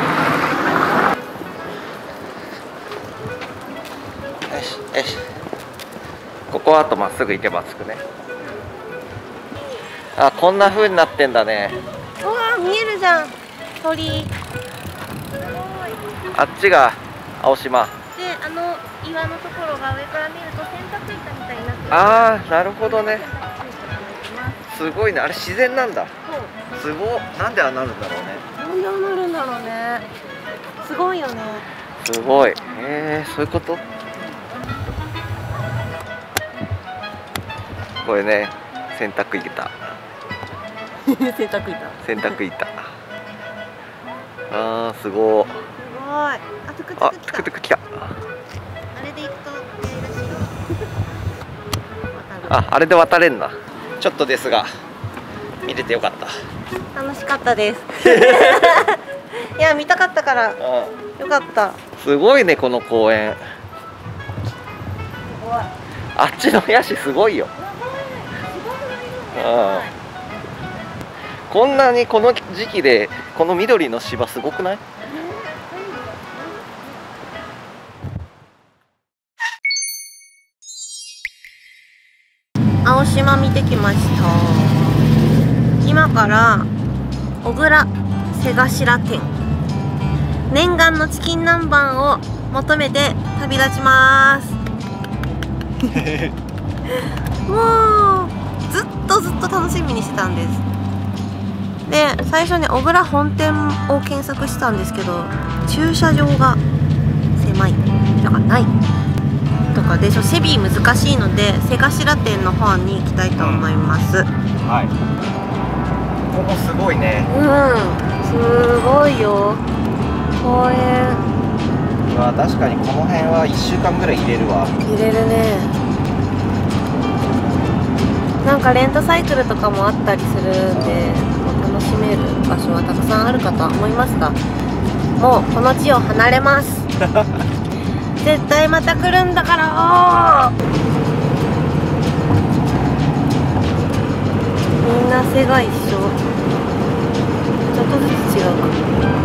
よしよし、ここはあとまっすぐ行けば着くね。あ、こんな風になってんだね。 うわ、見えるじゃん、鳥。 あっちが青島で、あの岩のところが上から見ると洗濯板みたいになってる。 ああ、なるほどね。すごいね、あれ自然なんだ。そう。すごい、なんでああなるんだろうね。 なんでああなるんだろうね。すごいよね。 すごい。へえ、そういうこと。これね、洗濯板。 洗濯板。 洗濯板。ああ、すごい。 すごい。あ、トゥクトゥク来た。 あ、トゥクトゥク来た。 あれで行あ、あれで渡れんな。ちょっとですが見れてよかった。 楽しかったですいや見たかったからよかった。 すごいねこの公園。あっちのヤシすごいよ。うん、こんなにこの時期でこの緑の芝すごくない？ 青島見てきました。今から小倉瀬頭店念願のチキン南蛮を求めて旅立ちますもうずっとずっと楽しみにしてたんです。で最初に小倉本店を検索したんですけど、駐車場が狭いとかないとかで、セビー難しいので瀬頭店の方に行きたいと思います。 はい、ここすごいね。 うん、すごいよ公園。 うわ、確かにこの辺はいっしゅうかんぐらい入れるわ。 入れるね。なんかレンタサイクルとかもあったりするんで、楽しめる場所はたくさんあるかとは思いますが、もうこの地を離れます絶対また来るんだからみんな背が一緒。ちょっとずつ違うか。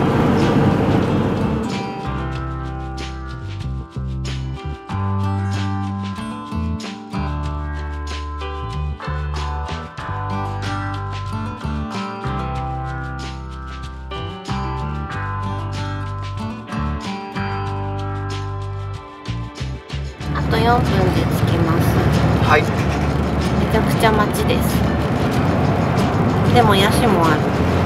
あとよんぷんで着きます。 はい。 めちゃくちゃ街です。でもヤシもある。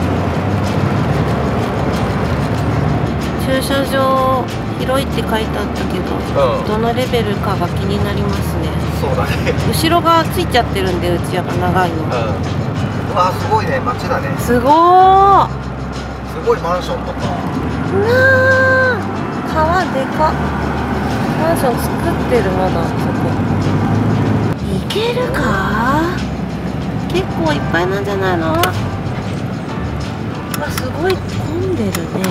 駐車場広いって書いてあったけど、うん、どのレベルかが気になりますね。 そうだね。 後ろがついちゃってるんで、うちやっぱ長いの。うん、 うわすごいね、街だね。 すごー。 すごいマンションとか。 なあ、川でかっ。マンション作ってる。まだそこ行けるか。結構いっぱいなんじゃないの。あ、すごい混んでるね。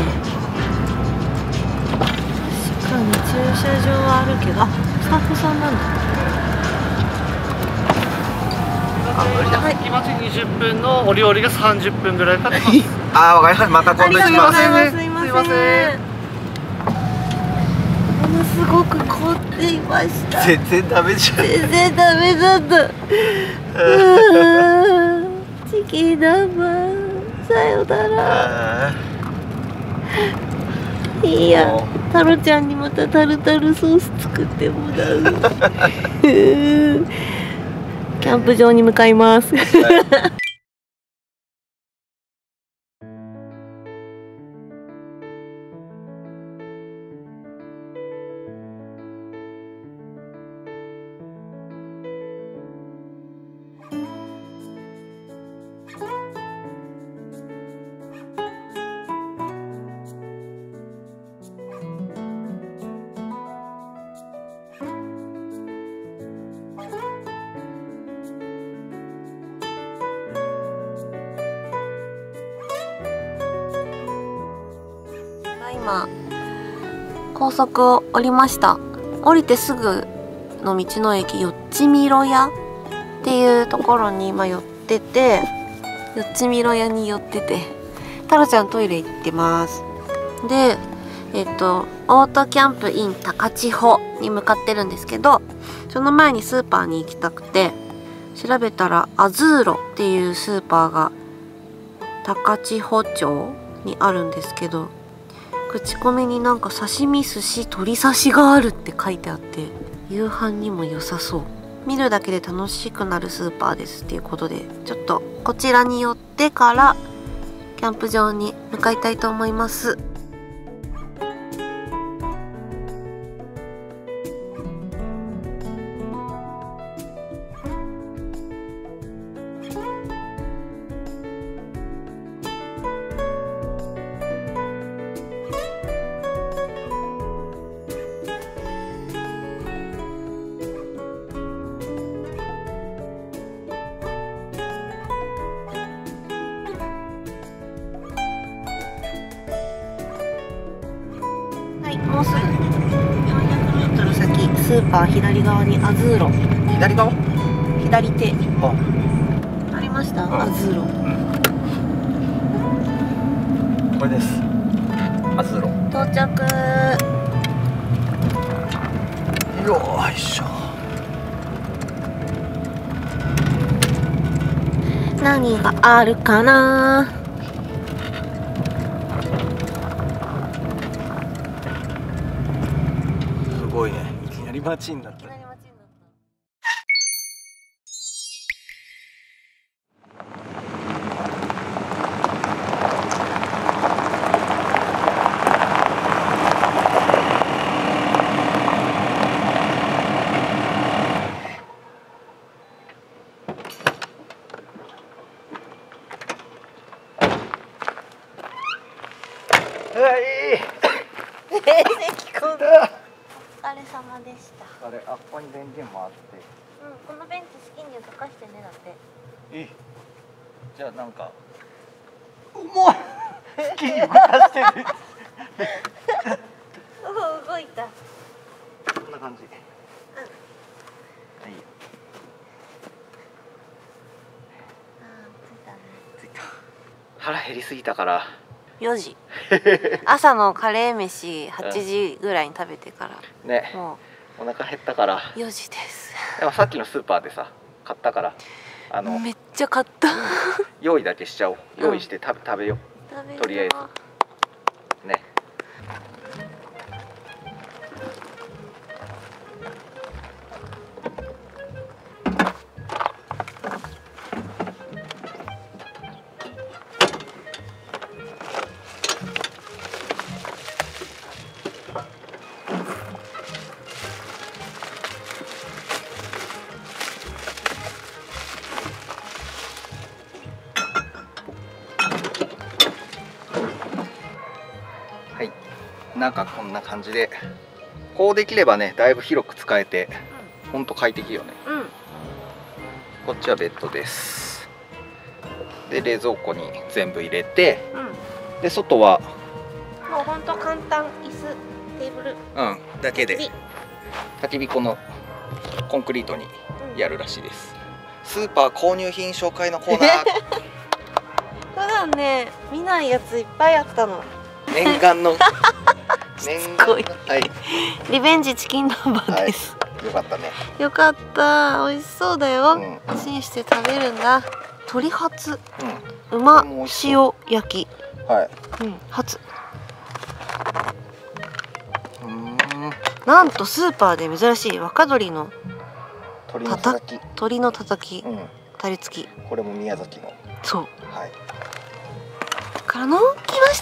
確かに駐車場はあるけど、あ、スタッフさんなんだ。 あ、無理だ。 はい、今にじゅっぷんのお料理がさんじゅっぷんぐらいかかりますあー、わかりました。また今度行きます。 すいません。すいません。ものすごく凍っていました。 全然ダメじゃん。 全然ダメだった。チキン南蛮、さよなら。いいや、タロちゃんにまたタルタルソース作ってもらう。キャンプ場に向かいます。今高速を降りました。降りてすぐの道の駅、よっちみろ屋っていうところに今寄ってて、よっちみろ屋に寄ってて、タロちゃんトイレ行ってます。でえっとオートキャンプイン高千穂に向かってるんですけど、その前にスーパーに行きたくて調べたら、アズーロっていうスーパーが高千穂町にあるんですけど、口コミになんか刺身、寿司、鶏刺しがあるって書いてあって、夕飯にも良さそう、見るだけで楽しくなるスーパーですっていうことで、ちょっとこちらに寄ってからキャンプ場に向かいたいと思います。 うすぐよんひゃくメートル先、スーパー左側にアズーロ。 左側？ 左手あ、 ありました、 うんアズーロ。 これです。アズーロ。 到着。 よいしょ。 何があるかな。 すごいね。いきなり街になった。 お疲れ様でした。 あれ、あっこに電源もあって。 うん、このベンチ好きに溶かしてねだって。 いい。じゃあなんか。もう好きに動かしてる。 おお、動いた。 こんな感じ。うん。いいよ。 ああ、着いたね。 着いた。腹減りすぎたから。 よじ。朝のカレー飯はちじぐらいに食べてから。 ね。 もうお腹減ったから。 よじです。 でもさっきのスーパーでさ、買ったから。あの。 めっちゃ買った。 用意だけしちゃおう。用意して食べ、食べよう。とりあえず。ね。中こんな感じで、こうできればねだいぶ広く使えて、うん、ほんと快適よね、うん、こっちはベッドです。で冷蔵庫に全部入れて、うん、で外はもうほんと簡単、椅子、テーブル、 うんだけで焚き火このコンクリートにやるらしいです、うん、スーパー購入品紹介のコーナー普段ね見ないやついっぱいあったの。 念願の念願の、はい、 リベンジチキン南蛮です、 はい、よかったね。よかった、美味しそうだよ、うん、チンして食べるんだ。鶏ハツ、うん、うま塩焼き、 はい、 うん、ハツ。うん、なんとスーパーで珍しい若鶏の鶏のたたき、 鶏のたたき、うん、タレ付き。これも宮崎の。 そう、 はい、 からの来ました。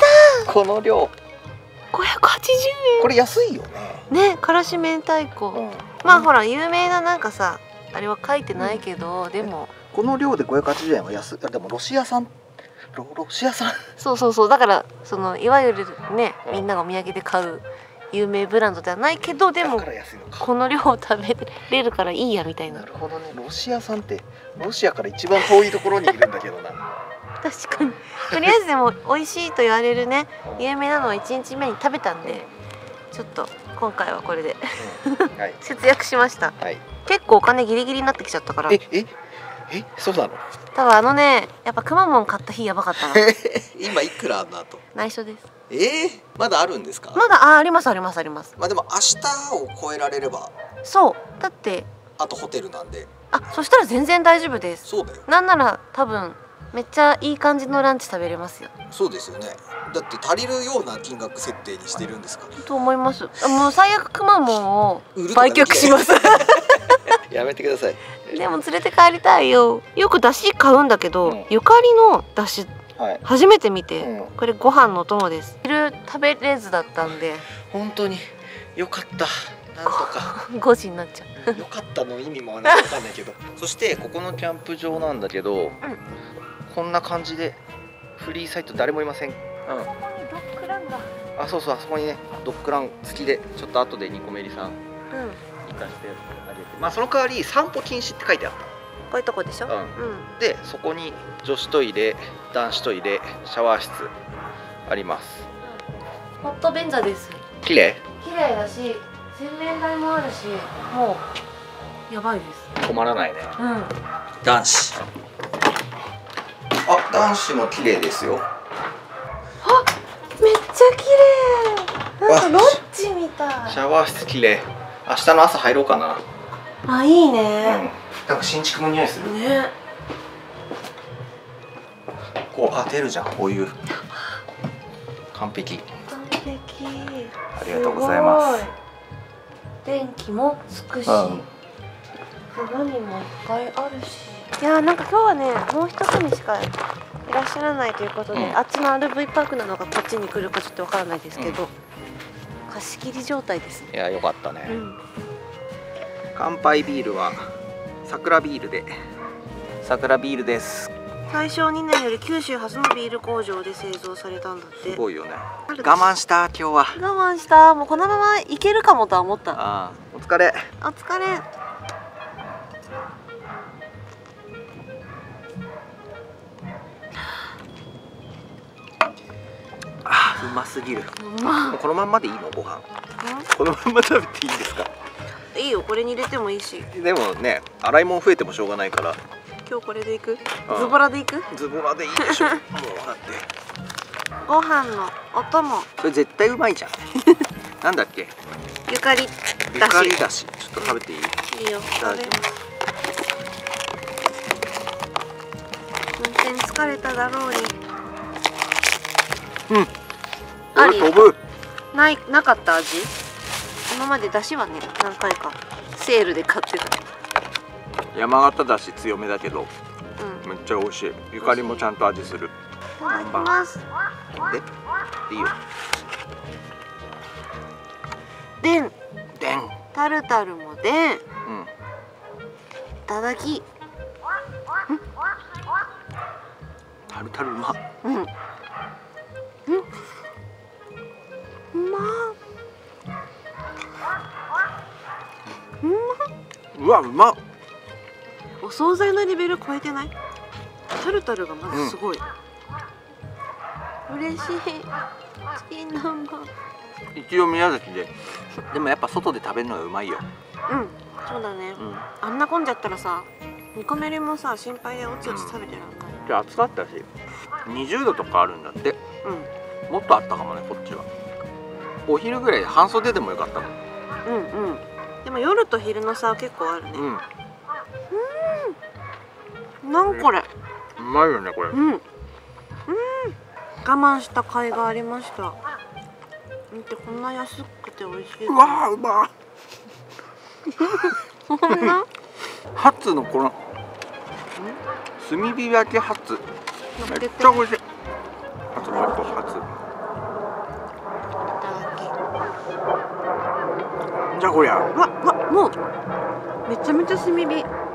この量ごひゃくはちじゅうえん。 これ安いよね。 ね、からし明太子、うん、まあほら有名ななんかさあれは書いてないけど、うん、でもこの量でごひゃくはちじゅうえんは安い。でもロシア産、ロロシア産そうそうそう、だからそのいわゆるね、うん、みんながお土産で買う有名ブランドではないけど、でもこの量を食べれるからいいやみたいな。 なるほどね。ロシア産ってロシアから一番遠いところにいるんだけどな確かに。とりあえずでも美味しいと言われるね有名なのはいちにちめに食べたんで、ちょっと今回はこれで、うん、はい、節約しました、はい、結構お金ギリギリになってきちゃったから。 えええそうなの。 多分あのね、やっぱくまモン買った日やばかったな今いくらあんのあと。 内緒です。 えー、まだあるんですか。 まだあありますありますあります。 まあでも明日を超えられれば。 そうだってあとホテルなんで。 あ、そしたら全然大丈夫です。 そうだよ。 なんなら多分めっちゃいい感じのランチ食べれますよ。 そうですよね。だって足りるような金額設定にしてるんですから。 と思います。もう最悪くまモンを売却しますやめてください。 でも連れて帰りたいよ。よく出汁買うんだけど、うん、ゆかりの出汁、はい、初めて見て、うん、これご飯のお供です。昼食べれずだったんで本当によかった。なんとかごじになっちゃうよかったの意味もわかんないけどそしてここのキャンプ場なんだけど、うん、こんな感じでフリーサイト誰もいません。うん、 ドッグランが、 あ、そうそう、あそこにねドッグラン付きでちょっと後でニコメリさん、うん、行かしてあげて、まあその代わり散歩禁止って書いてあった。 こういうとこでしょ、うんうん、 でそこに女子トイレ、男子トイレ、シャワー室あります。 ホット便座です。 綺麗。 綺麗だし洗面台もあるし、もうやばいです。 止まらないね。 うん。 男子。あ、男子も綺麗ですよ。 あ、めっちゃ綺麗。なんかロッジみたい。 シャワー室綺麗。明日の朝入ろうかな。 あ、いいね。 うん。なんか新築の匂いする。 ね。 こう、あ、出るじゃん。お湯。完璧。 完璧。 ありがとうございます。 電気もつくし、 うん、 風呂にもいっぱいあるし。いやー、なんか今日はね、もう一組しかいらっしゃらないということで、うん、あっちの アールブイ パークなのかこっちに来るかちょっとわからないですけど、うん、貸し切り状態ですね。 いや、よかったね。うん、 乾杯ビールは桜ビールで。 桜ビールです。 大正にねんより九州初のビール工場で製造されたんだって。 すごいよね。我慢した今日は。 我慢した。もうこのままいけるかもとは思った。ああ、お疲れ。 お疲れ。 あー、うますぎる。 うま。 このまんまでいいのご飯。このまんま食べていいんですか。 いいよ、これに入れてもいいし。 でもね、洗い物増えてもしょうがないから。 今日これでいく？ズボラでいく？ ズボラでいいでしょ。もうだって。 ご飯のお供。 それ絶対うまいじゃん。なんだっけ？ ゆかりだし。 ゆかりだし。ちょっと食べていい？いいよ。 いただきます。 運転疲れただろうに。 うん。 あり。 飛ぶ。 ない、なかった味？今までだしはね、何回かセールで買ってた。 山形だし強めだけど、うん、めっちゃ美味しい。ゆかりもちゃんと味する。 いただきます。 で、いいよ。 でん。 でん。 タルタルもでん。うん。いただき。 タルタルうま。 うん。うん。うま。うま。 うわ、うまっ。 お惣菜のレベル超えてない？タルタルがまずすごい。うん、嬉しい。チキン南蛮。 一応宮崎で。でもやっぱ外で食べるのがうまいよ。 うん、そうだね。うん、あんな混んじゃったらさ、煮込めりもさ心配でおつおつ食べてらんない。 じゃあ暑かったし、にじゅうどとかあるんだって。うん。もっとあったかもね、こっちは。お昼ぐらい半袖でもよかったもん。 うんうん。でも夜と昼の差は結構あるね。うん。なんこれ。 うまいよねこれ。うん。うん。 我慢した甲斐がありました。見て、こんな安くて美味しい。 うわー、うまっ。 こんな。 ハツのこの。炭火焼きハツ。めっちゃ美味しい。あともう一個ハツ。じゃあこりゃ。 わ、わ、もう。めちゃめちゃ炭火。うん。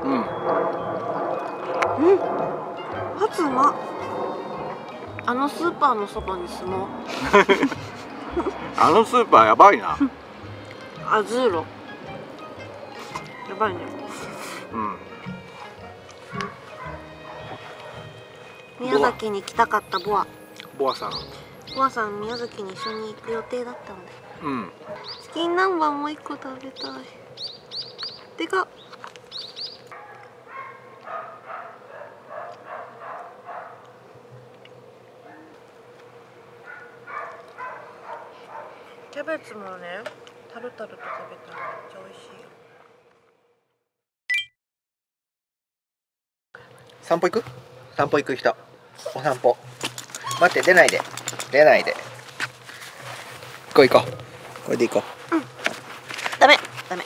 うん。ハツうま。あのスーパーのそばに住もう。 あのスーパーやばいな。 アズーロ。やばいね。うん。宮崎に来たかったボア。 ボアさん。 ボアさん宮崎に一緒に行く予定だったんで。 うん。 チキン南蛮もう一個食べたい。でかっ。キャベツもね、タルタルと食べたらめっちゃ美味しいよ。 散歩行く？散歩行く人。お散歩。待って、出ないで。出ないで。行こう行こう。これで行こう。うん。 ダメ、ダメ。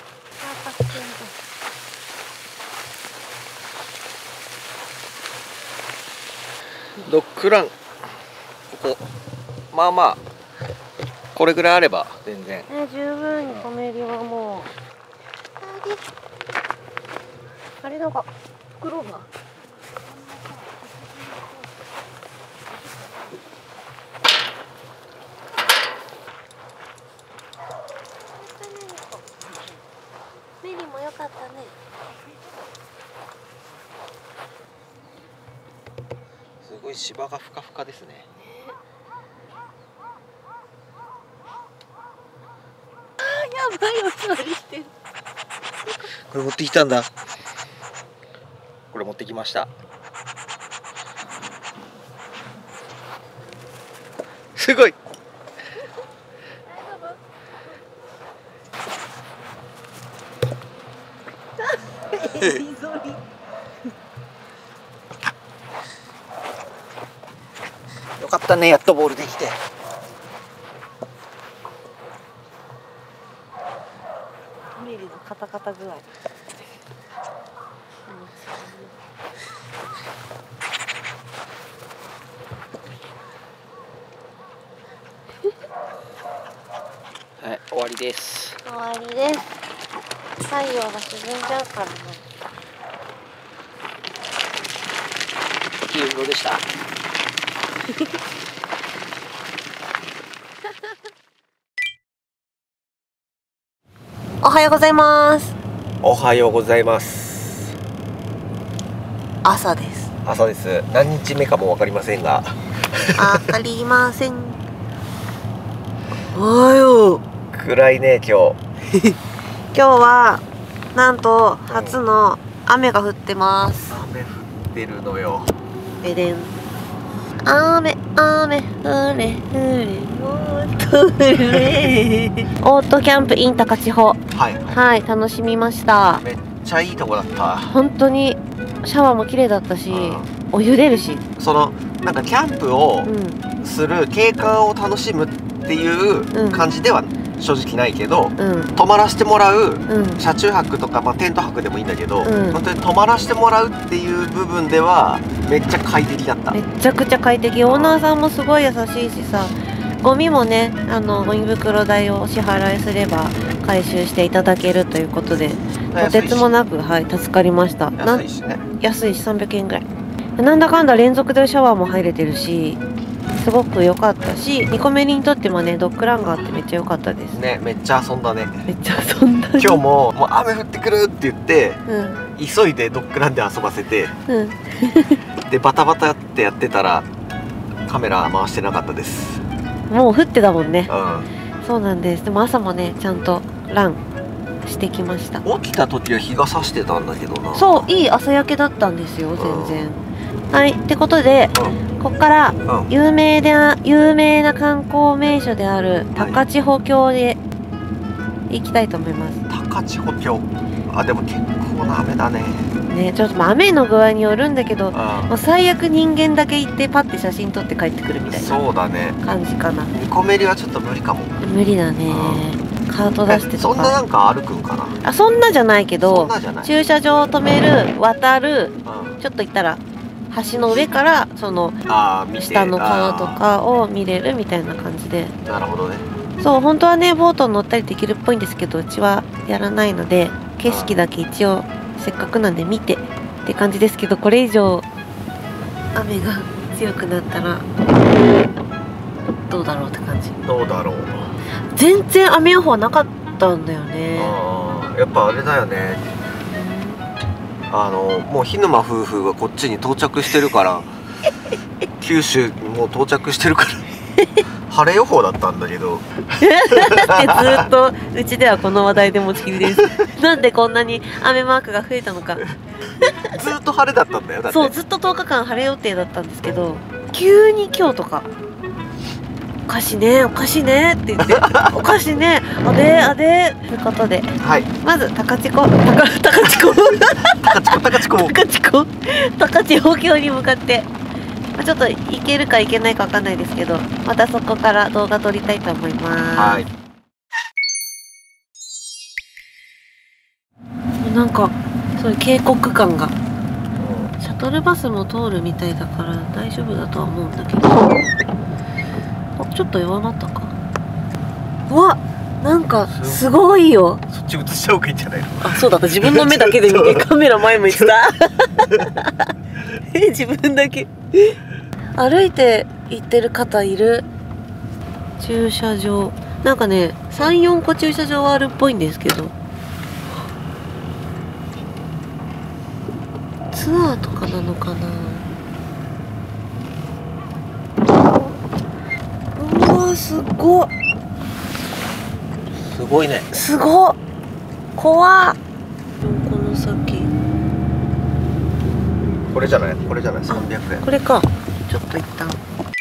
ドッグラン。ここ。まあまあ。これぐらいあれば全然。 ね、十分にコメリはもう。あれなんか袋が。メリも良かったね。 すごい芝がふかふかですね。 ばいお座りしてる。 これ持ってきたんだ。これ持ってきました。すごい。よかったね、やっとボールできて。 ミリのカタカタ具合。 はい、終わりです。 終わりです。太陽が沈んじゃうからね。 いい運動でした。 おはようございます。 おはようございます。 朝です。 朝です。何日目かもわかりませんが。 わかりません。おはよう。 暗いね、今日。 今日はなんと初の雨が降ってます。 雨降ってるのよ。 ででん。雨雨降れ降れもっと降れ。オートキャンプ in 高千穂。 はいはい、楽しみました。 めっちゃいいとこだった。 本当にシャワーも綺麗だったし、 うんお湯出るし。 そのなんかキャンプをうんする景観を楽しむっていう感じでは正直ないけど、 うん泊まらせてもらううん車中泊とか、まあ、テント泊でもいいんだけど、 うん本当に泊まらせてもらうっていう部分ではめっちゃ快適だった。 めっちゃくちゃ快適。オーナーさんもすごい優しいしさ、ゴミもね、あのゴミ袋代をお支払いすれば回収していただけるということで、とてつもなく、はい、助かりました。 安いしね。 安いしさんびゃくえんぐらい。なんだかんだ連続でシャワーも入れてるし、すごく良かったし、ニコメリにとってもね、ドッグランがあってめっちゃ良かったです。 ね、めっちゃ遊んだね。 めっちゃ遊んだ。 今日ももう雨降ってくるって言ってうん急いでドッグランで遊ばせて、 うんでバタバタってやってたらカメラ回してなかったです。 もう降ってたもんね。 うそうなんです。でも朝もね、ちゃんとランしてきました。 ん、起きた時は日が差してたんだけどな。 そう、いい朝焼けだったんですよ、全然。はい、ってことで、 うんここからうん有名な有名な観光名所である高千穂峡で行きたいと思います。 高千穂峡。あ、でも結構な雨だね。 ね、ちょっとまあ雨の具合によるんだけど、 うもう最悪人間だけ行ってパッて写真撮って帰ってくるみたいなそうだね。 感じかな。 ニコメリはちょっと無理かも。 無理だね。カート出してえそとか。 んななんか歩くんかな。 あ、そんなじゃないけそどん、なじゃない。 駐車場を止める、渡る、 うん、 ちょっと行ったら橋の上からそのあー見て下の川とかを見れるみたいな感じで、 あーなるほどね。 そう本当はねボートに乗ったりできるっぽいんですけど、うちはやらないので景色だけ一応せっかくなんで見てって感じですけど、これ以上雨が強くなったらどうだろうって感じ。 どうだろう。 全然雨予報なかったんだよね。 あーやっぱあれだよね。あのもう日沼夫婦がこっちに到着してるから九州にもう到着してるから晴れ予報だったんだけどってずっとうちではこの話題で持ちきりです。なんでこんなに雨マークが増えたのか。 ずっと晴れだったんだよ。だってそうずっととおかかん晴れ予定だったんですけど、急に今日とかおかしいねおかしいねって言っておかしいねあであでということで、 はいまず高千穂高高千穂高千穂高千穂高千穂高千穂峡に向かって、まあ、ちょっと行けるか行けないかわかんないですけど、またそこから動画撮りたいと思います。 はい。 なんかそういう渓谷感が、シャトルバスも通るみたいだから大丈夫だとは思うんだけど、あちょっと弱まったか。うわなんかすごいよ。 そっち映しちゃおうかいいんじゃないの。 あそうだった、自分の目だけで見てカメラ前向いてたえ自分だけ歩いて行ってる方いる。駐車場なんかね さん,よん 個駐車場はあるっぽいんですけど、ツアーとかなのかな。うわすごい。 すすごいね。 すごっ、怖っ。この先これじゃない、これじゃない、さんびゃくえん。 これか。ちょっと一旦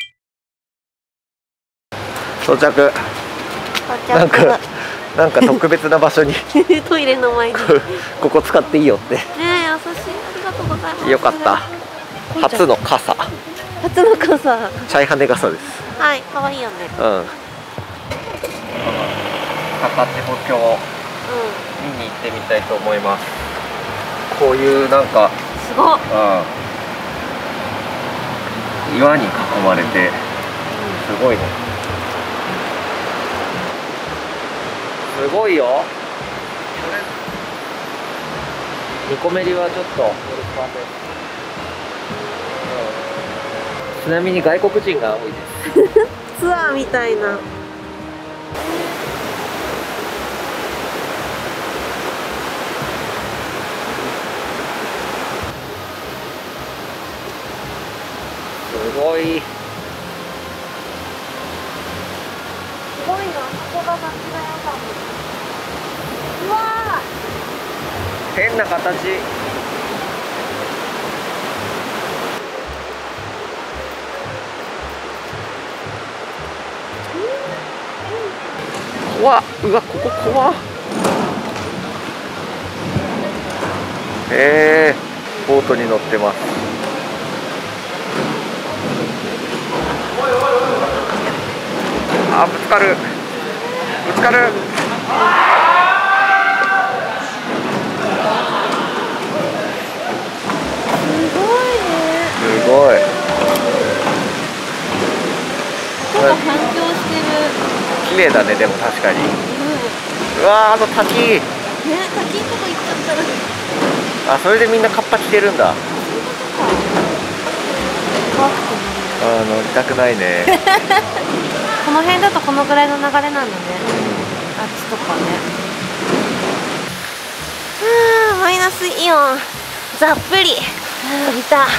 到着。なんかなんか特別な場所にトイレの前にここ使っていいよって。 ねえ、優しい、ありがとうございます。 よかった。初の傘。 初の傘。 チャイハネ傘です。 はい、可愛いよね。 うん。高千穂峡う見に行ってみたいと思います。こういうなんか、 ん、すごっ。 うん、岩に囲まれてすごいね。すごいよ。ニコメリはちょっと、うん、ちなみに外国人が多いです。 ツアーみたいな。 すごい。 すごいな、ここが楽器だよ、多分。うわー、 変な形。怖っ、うわ、ここ怖っ。えー、ボートに乗ってます。あ、ぶつかる、ぶつかる。すごい。 音が反響してる。 綺麗だね、でも確かに。うわー、あの滝。 ね、滝んとこ行っちゃったら。 あ、それでみんなカッパ着てるんだ。 怖くて乗れない。 あー、乗りたくないね。 この辺だとこのぐらいの流れなんだね。あっちとかね。はあ、マイナスイオンざっぷり浴びた。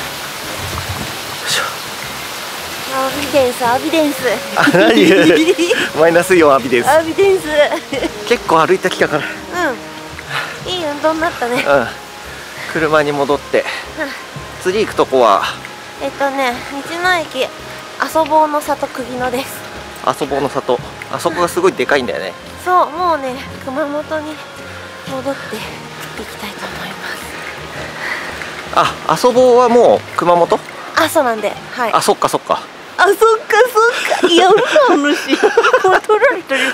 アビデンス、アビデンス。 あ、何マイナスイオンアビデンス。 アビデンス。 結構歩いてきたから。 うん。いい運動になったね。 うん。車に戻って。次行くとこは。 えっとね、道の駅。遊ぼうの里釘野です。 遊ぼうの里。あそこがすごいでかいんだよね。 そう、もうね、熊本に戻っていきたいと思います。 あ、遊ぼうはもう熊本。 あ、そうなんで、はい。 あ、そっかそっか。 あ、そっかそっか。いや、うるさい主。これ取られてる。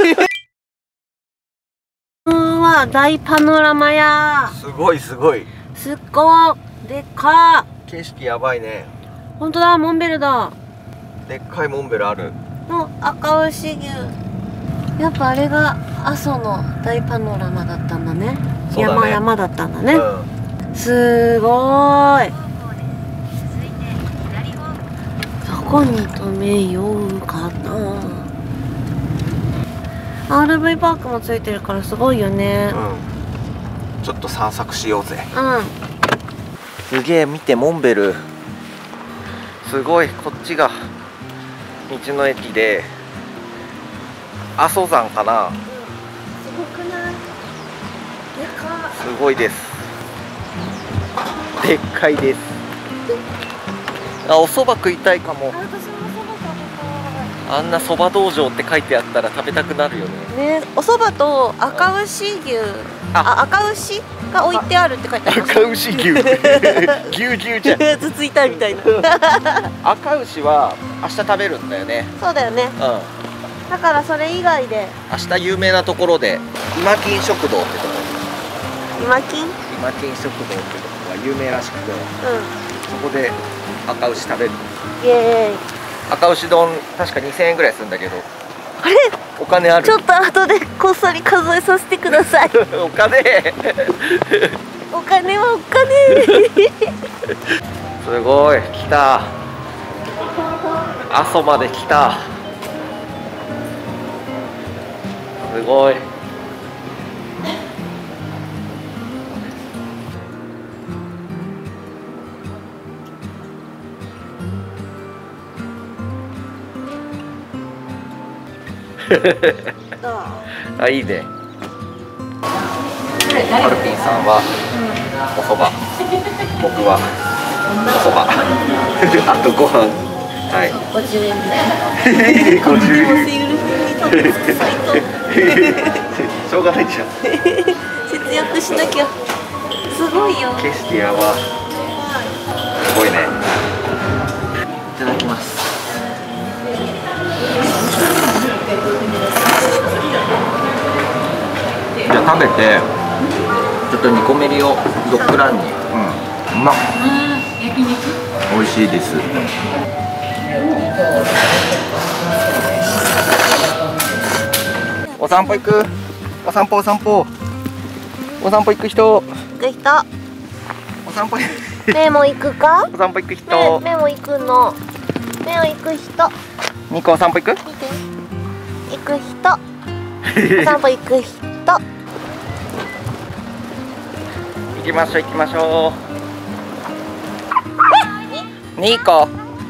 うわ、大パノラマや。 すごいすごい。 すっごい。でっか。 景色やばいね。 本当だ、モンベルだ。 でっかいモンベルある。 の赤牛牛。やっぱあれが阿蘇の大パノラマだったんだね。 そうだね。 山山だったんだね。 うん、 すごーい。どこに止めようかな。アールブイ パークもついてるからすごいよね。 うん、ちょっと散策しようぜ。 うん。 すげえ、見てモンベル。すごい、こっちが道の駅で阿蘇山かな。 うん、すごくない？でかっ。 すごいです。でっかいです。あ、お蕎麦食いたいかも。 私もそば食べたい。 あんな蕎麦道場って書いてあったら食べたくなるよね。 ね、お蕎麦と赤牛牛、あ、赤牛が置いてあるって書いてある。 赤牛牛牛牛じゃん。 つついたみたいな。 赤牛は明日食べるんだよね。 そうだよね。 うん。 だからそれ以外で明日有名なところで今金食堂ってとこ。 今金？ 今金食堂ってとこが有名らしくて、 うそこで赤牛食べる。 ん。イエーイ。 赤牛丼確かにせんえんぐらいするんだけど。 あれ？ お金ある？ ちょっと後でこっそり数えさせてください。 お金お金はお金。 すごい、来た。阿蘇まで来た。すごい。 どう？ あ、いいね。ハルピンさんはおそば、僕はおそば、あとご飯。はい。 ごじゅうえんで。 ごじゅうえん。 セール品に取ってつくサイト。 しょうがないじゃん。 節約しなきゃ。すごいよ。 景色やば。すごいね。いただきます。じゃあ食べてちょっと煮込めりをドッグランに。うん、うまっ。美味しいです。お散歩行く。お散歩お散歩。お散歩行く人。 行く人。 お散歩。 メモ行くか？ お散歩行く人。 メモ行くの。メモ行く人。 ニコお散歩行く？ 見て。行く人。お散歩行く人。 行きましょう行きましょう。ニコ。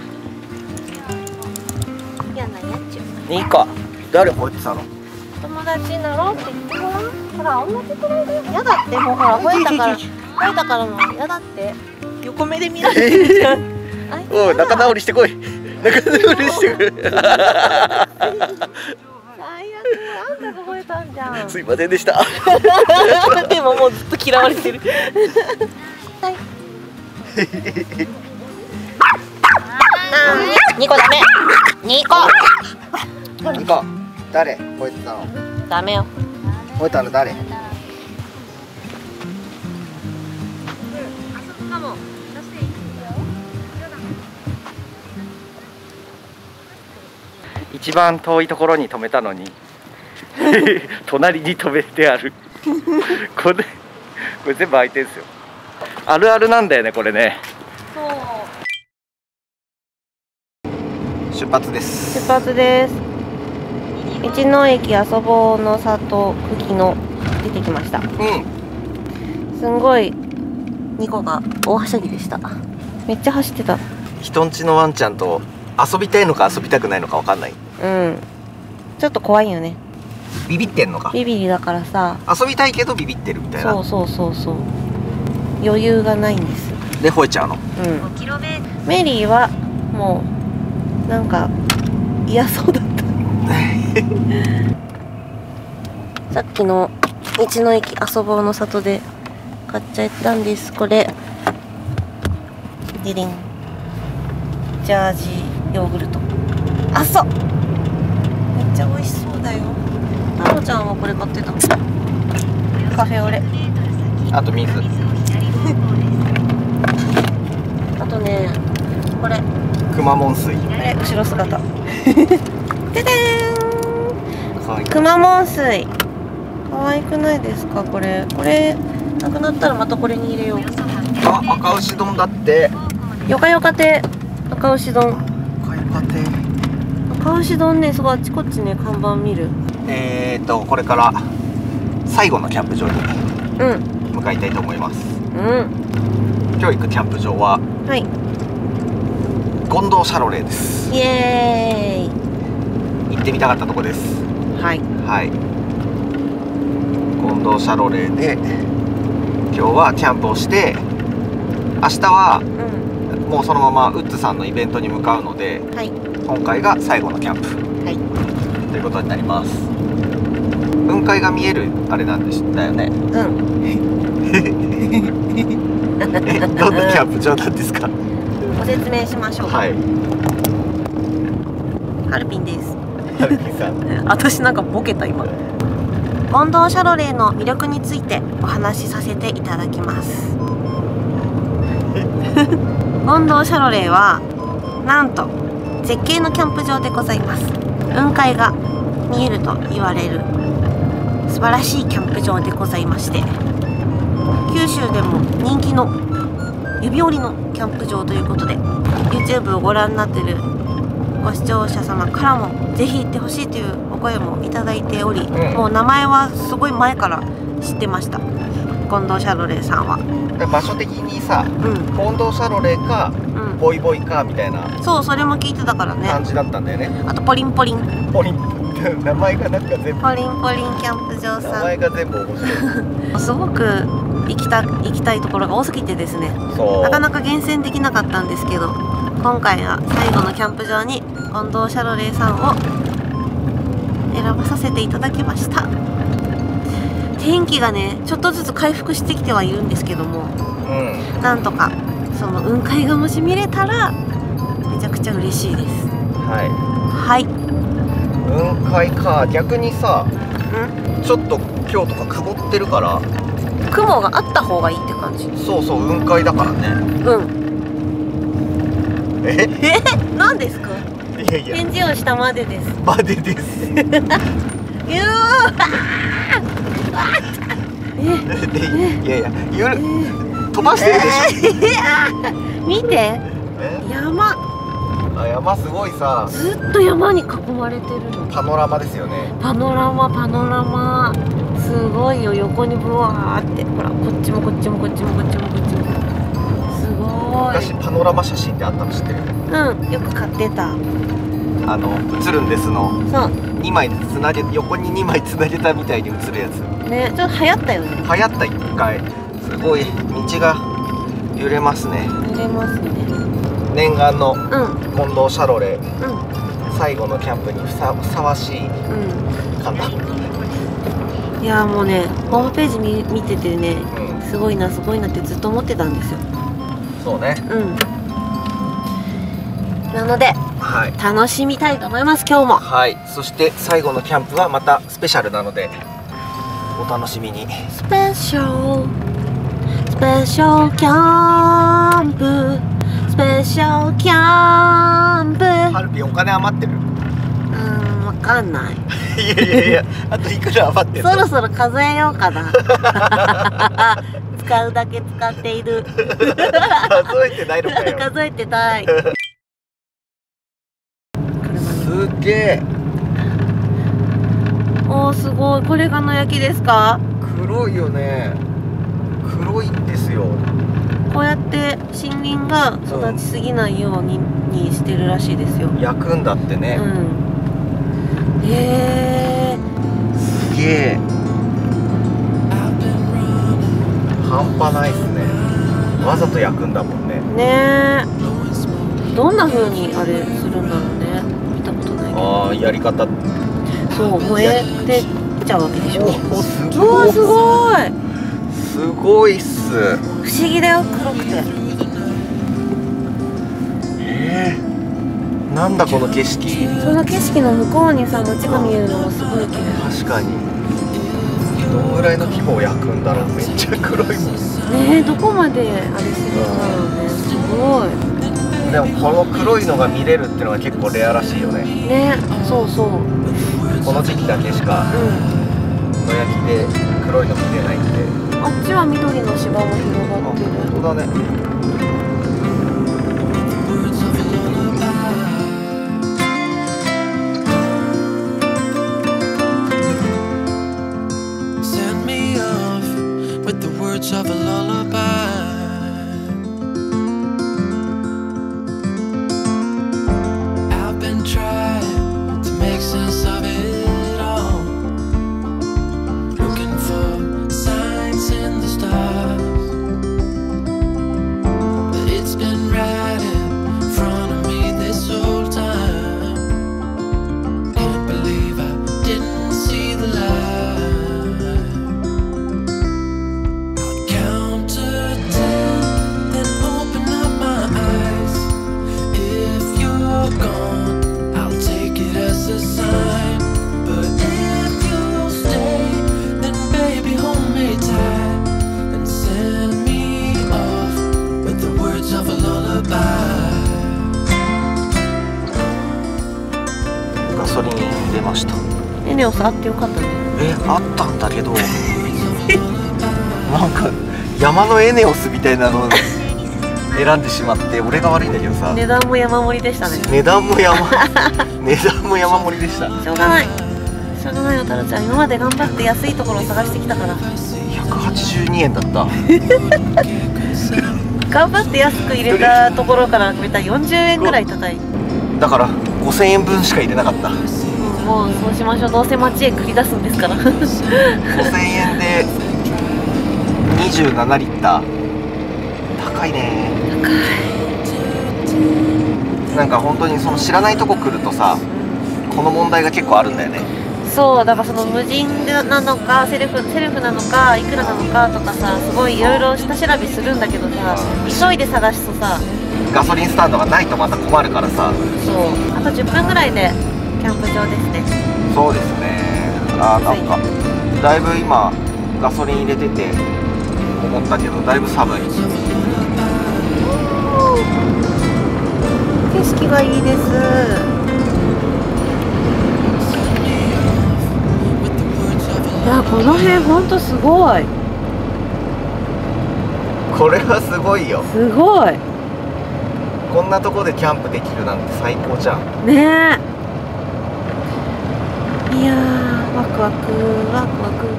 嫌なやつ。 ニコ。誰吠えてたの？ 友達になろうって言ってごらん。ほら、同じくらいだよ。嫌だって、もうほら、吠えたから。吠えたからもう嫌だって。横目で見られてるじゃん。 おい、仲直りしてこい。仲直りしてこい。 最悪、あんたが吠えたんじゃん。 すいませんでした。 でももうずっと嫌われてる。はい。ニコダメ。ニコ。 ニコ。誰？吠えてたの？ ダメよ。 吠えたの誰？一番遠いところに止めたのに隣に止めてある。これこれ全部空いてるんですよ。あるあるなんだよねこれね。出発です。 出発です。道の駅遊ぼうの里久喜の出てきました。 うん。 すんごいニコが大はしゃぎでした。めっちゃ走ってた。 人んちのワンちゃんと遊びたいのか遊びたくないのかわかんない。 うん。ちょっと怖いよね。 ビビってんのか。 ビビリだからさ。 遊びたいけどビビってるみたいな。 そうそうそうそう。余裕がないんです。 で吠えちゃうの。うん。 メリーはもうなんか嫌そうだった。さっきの道の駅遊ぼうの里で買っちゃったんです。これデリンジャージーヨーグルト。あ、そう、めっちゃ美味しそうだよ。タロちゃんはこれ買ってた。カフェオレ。 あと水。 あとね、これくまモン水。 これ後ろ姿。ででーん。 かわいい。 くまモン水。可愛くないですかこれ。これなくなったらまたこれに入れよう。 あ、赤牛丼だって。 よかよか亭赤牛丼。 赤よか亭。 赤牛丼ね、すごいあっちこっちね看板見る。 えーとこれから最後のキャンプ場にうん向かいたいと思います。 うん。 今日行くキャンプ場ははい。 権堂シャロレーです。 イエーイ。 行ってみたかったとこです。 はい。 はい。権堂シャロレーで今日はキャンプをして、明日はうん。 もうそのままウッズさんのイベントに向かうので、 はい。 今回が最後のキャンプはい。 ということになります。雲海が見えるあれなんでしたよね。 うん。 え、どんなキャンプ場なんですか。 ご説明しましょう。 はい。 ハルピンです。 ハルピンさん。 私なんかボケた今。権堂シャロレーの魅力についてお話しさせていただきます。権堂シャロレーはなんと絶景のキャンプ場でございます。雲海が見えると言われる素晴らしいキャンプ場でございまして、九州でも人気の指折りのキャンプ場ということで YouTube をご覧になっているご視聴者様からもぜひ行ってほしいというお声もいただいており、うん、もう名前はすごい前から知ってました。権堂シャロレーさんは場所的にさ、 うん、 権堂シャロレーか、 うん、 ボイボイカーみたいなそうそれも聞いてたからね。 感じだったんだよね。 あとポリンポリンポリン名前がなんか全部ポリンポリンキャンプ場さん、 名前が全部面白いすごく行きた行きたいところが多すぎてですね、 そうなかなか厳選できなかったんですけど、今回は最後のキャンプ場に近藤シャロレーさんを選ばさせていただきました。天気がねちょっとずつ回復してきてはいるんですけども、 うん、 なんとかその雲海がもし見れたらめちゃくちゃ嬉しいです。 はいはい。 雲海か。逆にさ、 んちょっと今日とか曇ってるから雲があった方がいいって感じ。 そうそう雲海だからね。 うんええ何ですか。 いやいや返事をしたまでです。 までですうーえでいやいやゆる飛ばしてるでしょ。 見てえ山、 あ山すごいさ、 ずっと山に囲まれてるの。 パノラマですよね。 パノラマパノラマすごいよ。横にブワーってほら、こっちもこっちもこっちもこっちもこっちもすごい。 昔パノラマ写真ってあったの知ってる？ うん、よく買ってた。 あの映るんですのそうにまいつなげ横ににまいつなげたみたいに映るやつね、ちょっと流行ったよね。 流行った一回。すごい道が揺れますね。 揺れますね。 念願のうん近藤シャロレうん最後のキャンプにふさふさわしいうん感だ。 いやもうね、ホームページ見見ててね、 うん、 すごいなすごいなってずっと思ってたんですよ。 そうね。 うんなのではい楽しみたいと思います今日も。 はい。そして最後のキャンプはまたスペシャルなのでお楽しみに。 スペシャルスペシャルキャンプスペシャルキャンプ。 ハルピンお金余ってる？ うーんわかんない。 いやいやいや、あといくら余ってるの？ そろそろ数えようかな。使うだけ使っている。 数えてないのかよ。 数えてない。 すっげえ。 おーすごい。これが野焼きですか？ 黒いよね。黒いんですよ。 こうやって森林が育ちすぎないように、にしてるらしいですよ。 焼くんだってね。 うん。へえ。 すげえ。半端ないっすね。わざと焼くんだもんね。 ねえ。どんな風にあれするんだろうね。見たことないけど。 ああ、やり方。 そう燃えてっちゃうわけでしょ。 おお、すうごい。 わすごい。 すごいっす。 不思議だよ黒くて。 えー、なんだこの景色。 その景色の向こうにさ街が見えるのもすごい綺麗。 確かに。どんぐらいの規模を焼くんだろう。めっちゃ黒いもん。 ねえどこまであれするんだろうね。すごい。 でもこの黒いのが見れるっていうのが結構レアらしいよね。 ねそうそう。 この時期だけしかうん。 野焼きで黒いの見れないんで。 あっちは緑の芝も広がってる。 本当だね。 Send me off with the words of a lullaby. I've been trying to make sense of it all, looking for signs in the stars, but it's been right in front of me this whole time. Can't believe I didn't see the light. I'll count to ten, then open up my eyes. If you're gone, I'll take it as a sign. But if you stay, then baby hold me tight and send me off with the words of a lullaby. ガソリン入れました。 エネオスあってよかったね。 え、あったんだけどなんか山のエネオスみたいなのを選んでしまって俺が悪いんだけどさ。 値段も山盛りでしたね。 値段も山値段も山盛りでした。 しょうがない。しょうがないよタロちゃん。今まで頑張って安いところを探してきたから。 ひゃくはちじゅうにえんだった。 頑張って安く入れたところから見たらよんじゅうえんぐらい高い。 だからごせんえんぶんしか入れなかった。 もうそうしましょう。どうせ街へ繰り出すんですからごせんえんでにじゅうななリッター、高いね。 高い。 なんか本当にその知らないとこ来るとさ、この問題が結構あるんだよね。 そうだからその無人なのかセルフセルフなのかいくらなのかとかさ、すごいいろいろ下調べするんだけどさ、急いで探すとさ、 ガソリンスタンドがないとまた困るからさ。 そうあとじゅっぷんぐらいでキャンプ場ですね。 そうですね。あーなんかだいぶ今ガソリン入れてて思ったけど、だいぶ寒い。 景色がいいです。いやこの辺ほんとすごい。 これはすごいよ。 すごいこんなとこでキャンプできるなんて最高じゃん。 ねえ。いやーワクワクワクワク。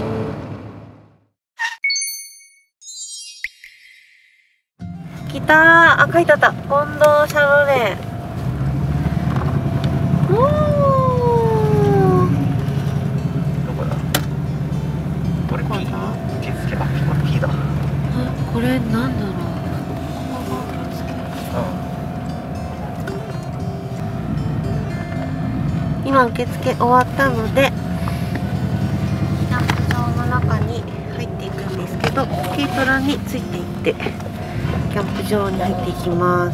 来たー。あ、書いてあった。近藤シャロレー。おー。 どこだ。これ P だ。受付。あ、これ P だ。 あ、これなんだろう。今受付終わったのでキャンプ場の中に入っていくんですけど、軽トラについていってキャンプ場に入っていきます。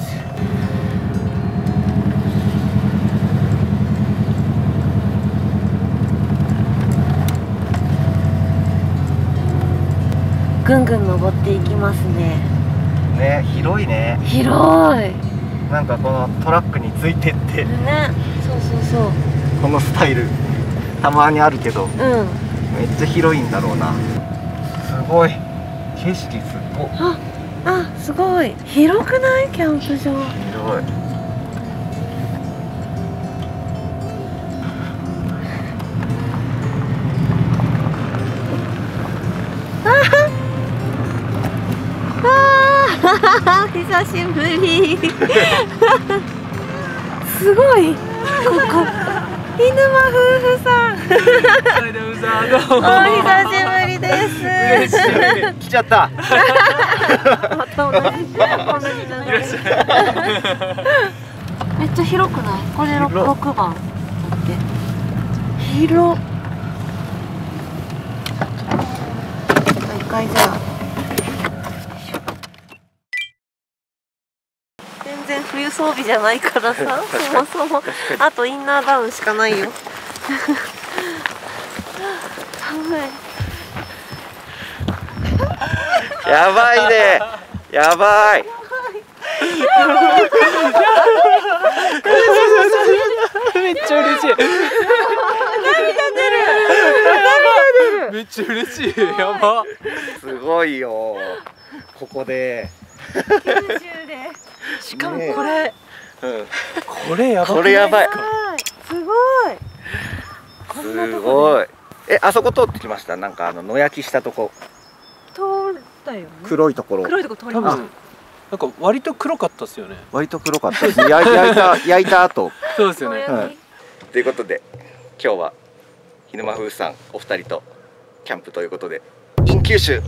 ぐんぐん登っていきますね。 ね、広いね。 広い。 なんかこのトラックについてってね、そうそうそう。 このスタイルたまにあるけど、 うん。 めっちゃ広いんだろうな。すごい景色すごい。 あ、あ、すごい広くない？キャンプ場。 広い。 あー久しぶりすごいここ犬間夫婦さんお久しぶりです。 来ちゃったまた同じ同じじゃない。めっちゃ広くない？これろくばんだって広。一回じゃあ全然冬装備じゃないからさ、そもそもあとインナーダウンしかないよ寒い。 やばいね、やばいめっちゃ嬉しい。 涙出る。涙出る。 めっちゃ嬉しい。やば。 すごいよ。ここで。 九州で。 しかもこれ。 ね、うん。 これやば。 これやばい。 すごい。 すごい。え、あそこ通ってきました。なんかあの野焼きしたとこ。 通ったよね。 黒いところ。 黒いとこ通りました。 なんか割と黒かったですよね。 割と黒かったです。焼いた焼いた後。 そうですよね。 はい。ということで今日は犬間夫婦さんお二人とキャンプということで in 九州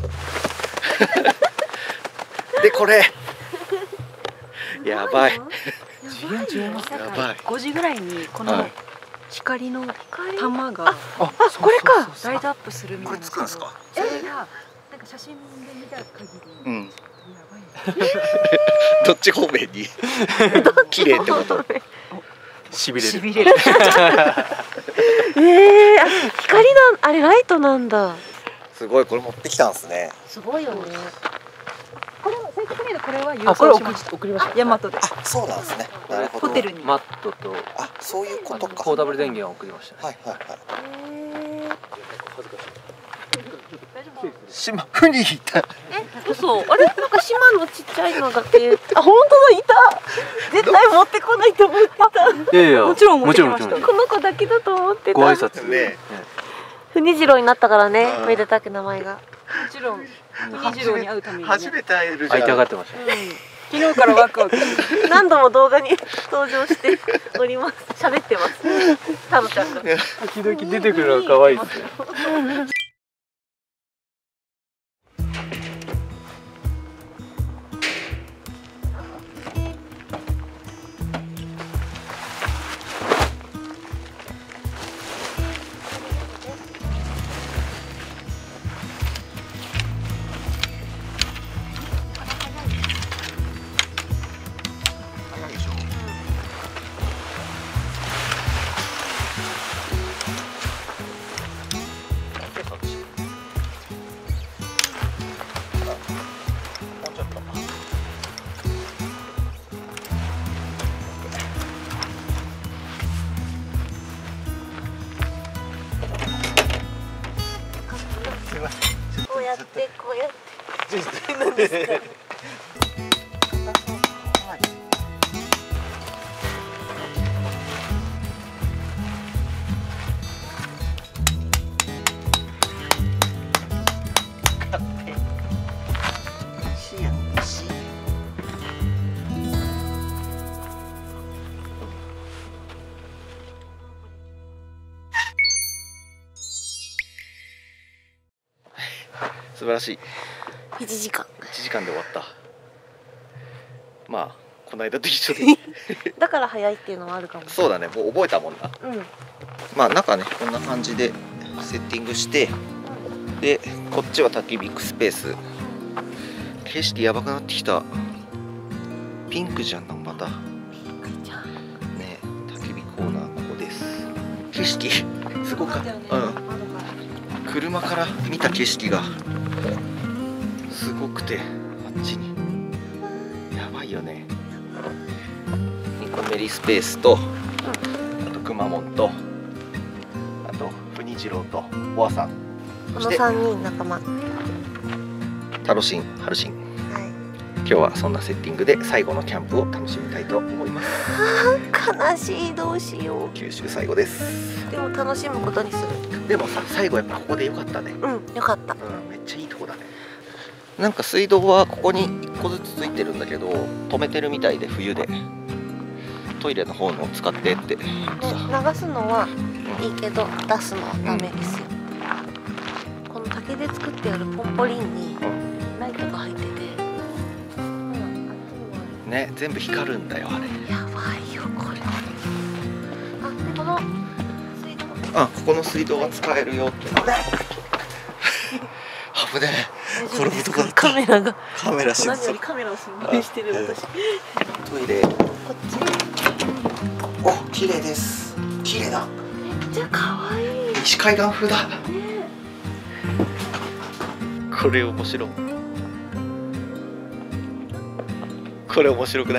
でこれやばい。 次元違います。 やばい。 ごじぐらいにこの光の玉があ、 これかライトアップするみたいな。 これつくんですか？ それがなんか写真で見た限り。 うん。どっち方面に綺麗ってこと？ しびれる。 しびれる。 ええ、あ、光なんあれライトなんだ。 すごい、これ持ってきたんですね。 すごいよね。 これは正確に言うとこれはあ、 郵これ送送しました。 送りました。 ヤマトで。 あ、そうなんですね。なるほど。 ホテルに。 マットとあ、そういうことか。 ポータブル電源を送りました。 はいはいはい。 ええ。 島ウニいた。 え、嘘。あれなんか島のちっちゃいのだけ。あ、本当だ、いた。絶対持ってこないと思ってた。 いやいや、 もちろん持ってきましたもちろんもちこの子だけだと思ってた。 ろんご挨拶ね。 ふにじろうになったからね、 うんめでたく名前が。 もちろん二次郎に会うために、ね、 初めて会えるじゃん。 会いたがってました。 昨日からワクワク。 何度も動画に登場しております。喋ってます。タロちゃんが。 時々出てくるのが可愛いですね。 こうやってこうやって何ですか。 素晴らしい。 いちじかん。 いちじかんで終わった。まあこの間と一緒でだから早いっていうのはあるかも。 そうだね、もう覚えたもんな。 うん。 まあ中ねこんな感じでセッティングして、でこっちは焚き火スペース。景色やばくなってきた。ピンクじゃんな、また。ピンクじゃん。ね、焚き火コーナーここです。景色すごかった。うん。車から見た景色がすごくて、あっちにやばいよね。ニコメリスペースと、あとくまモンと、あとふにじろうとボアさん、 このさんにん仲間。 タロシン、ハルシン。 はい。 今日はそんなセッティングで最後のキャンプを楽しみたいと思います。 悲しい、どうしよう。 九州最後です。 でも楽しむことにする。 でもさ、最後やっぱここでよかったね。 うん、よかった。 うん、めっちゃいいとこだね。なんか水道はここにいっこずつついてるんだけど、止めてるみたいで、冬でトイレの方のを使ってって言ってさ。 流すのはいいけど出すのはダメですよ。この竹で作ってあるポンポリンにライトが入ってて、 ね、全部光るんだよあれ。 やばいよこれ。あ、でこの水道。 あ、ここの水道が使えるよって。危ねえ。転ぶとこだった。 カメラが。 カメラ心何よりカメラを心配してる私。 トイレ。 こっち。 お、綺麗です。綺麗だ。 めっちゃ可愛い。 西海岸風だ。ね、これ面白い。これ面白くない？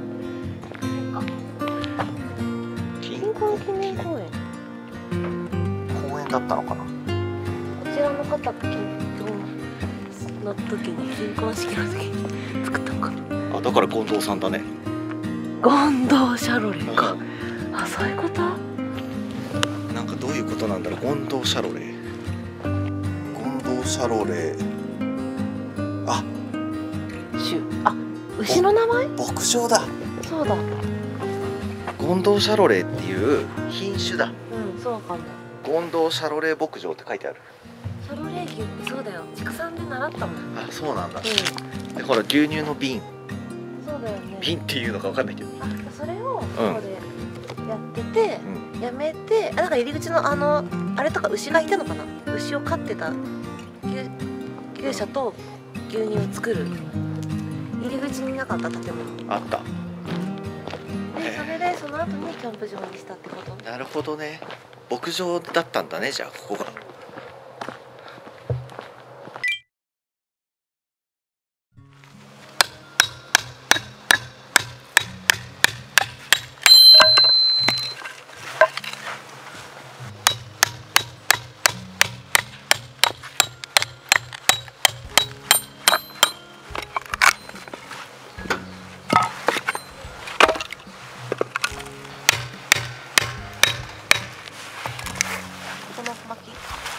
金婚記念公園。 公園だったのかな。 こちらの方と金婚の時に金婚式の時に作ったのかな。 あ、だから権藤さんだね。 権藤シャロレか。あ、そういうこと。 なんかどういうことなんだろう。権藤シャロレ。権藤シャロレ。あ、 種。あ、牛の名前？ 牧場だ。 そうだ。 権藤シャロレっていう品種だ。 うん、そうかも。 権藤シャロレ牧場って書いてある。 シャロレー牛ってそうだよ。畜産で習ったもん。 あ、そうなんだ。 うん。 で、ほら牛乳の瓶。 そうだよね。 瓶っていうのかわかんないけど。 あ、それをここでやってて、うん、やめて、あ、なんか入り口のあのあれとか牛がいたのかな。牛を飼ってた牛牛舎と牛乳を作る入り口になかった建物。 あった。 で、それでその後にキャンプ場にしたってこと。 なるほどね。牧場だったんだね、じゃあここが。 この巻き。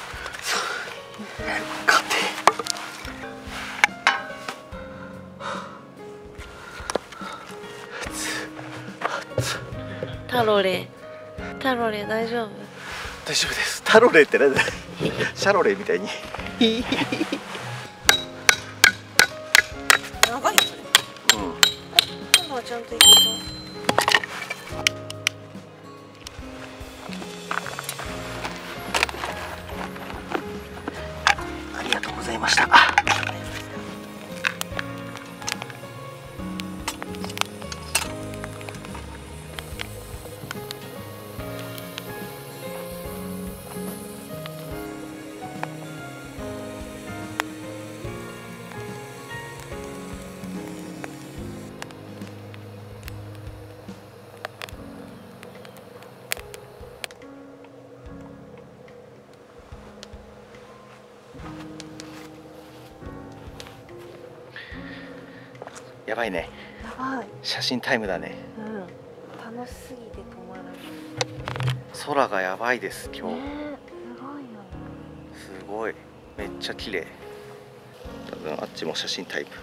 タロレタロレ大丈夫？ 大丈夫です。タロレってなんだシャロレみたいに長いよそれ。うん。今度はちゃんといけそう。 ありがとうございました。やばいね。 やばい。 写真タイムだね。 うん。楽しすぎて止まらない。 空がやばいです今日。 ね、すごいよね。 すごい。めっちゃ綺麗。多分あっちも写真タイム。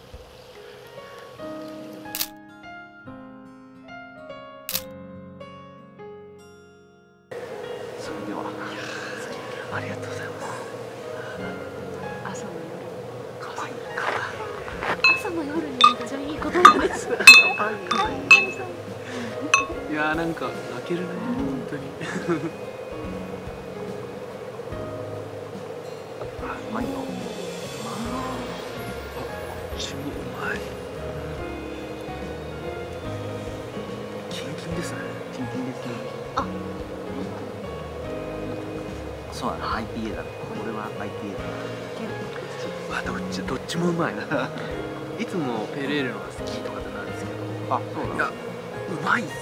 それではありがとうございます。 朝の夜。 かわいいかわいい。 朝の夜にめっちゃいいことなんです。 いやーなんか泣けるね本当に。 あ、うまいよ。 超うまい。キンキンですね。 キンキンですね。 あ、 そうだな、アイピーエー だね。これは アイピーエー だ。 わ、どっちどっちもうまい。いつもペレールのが好きとかってなんですけど。 あ、そうなんだ。 いや、うまいっすね。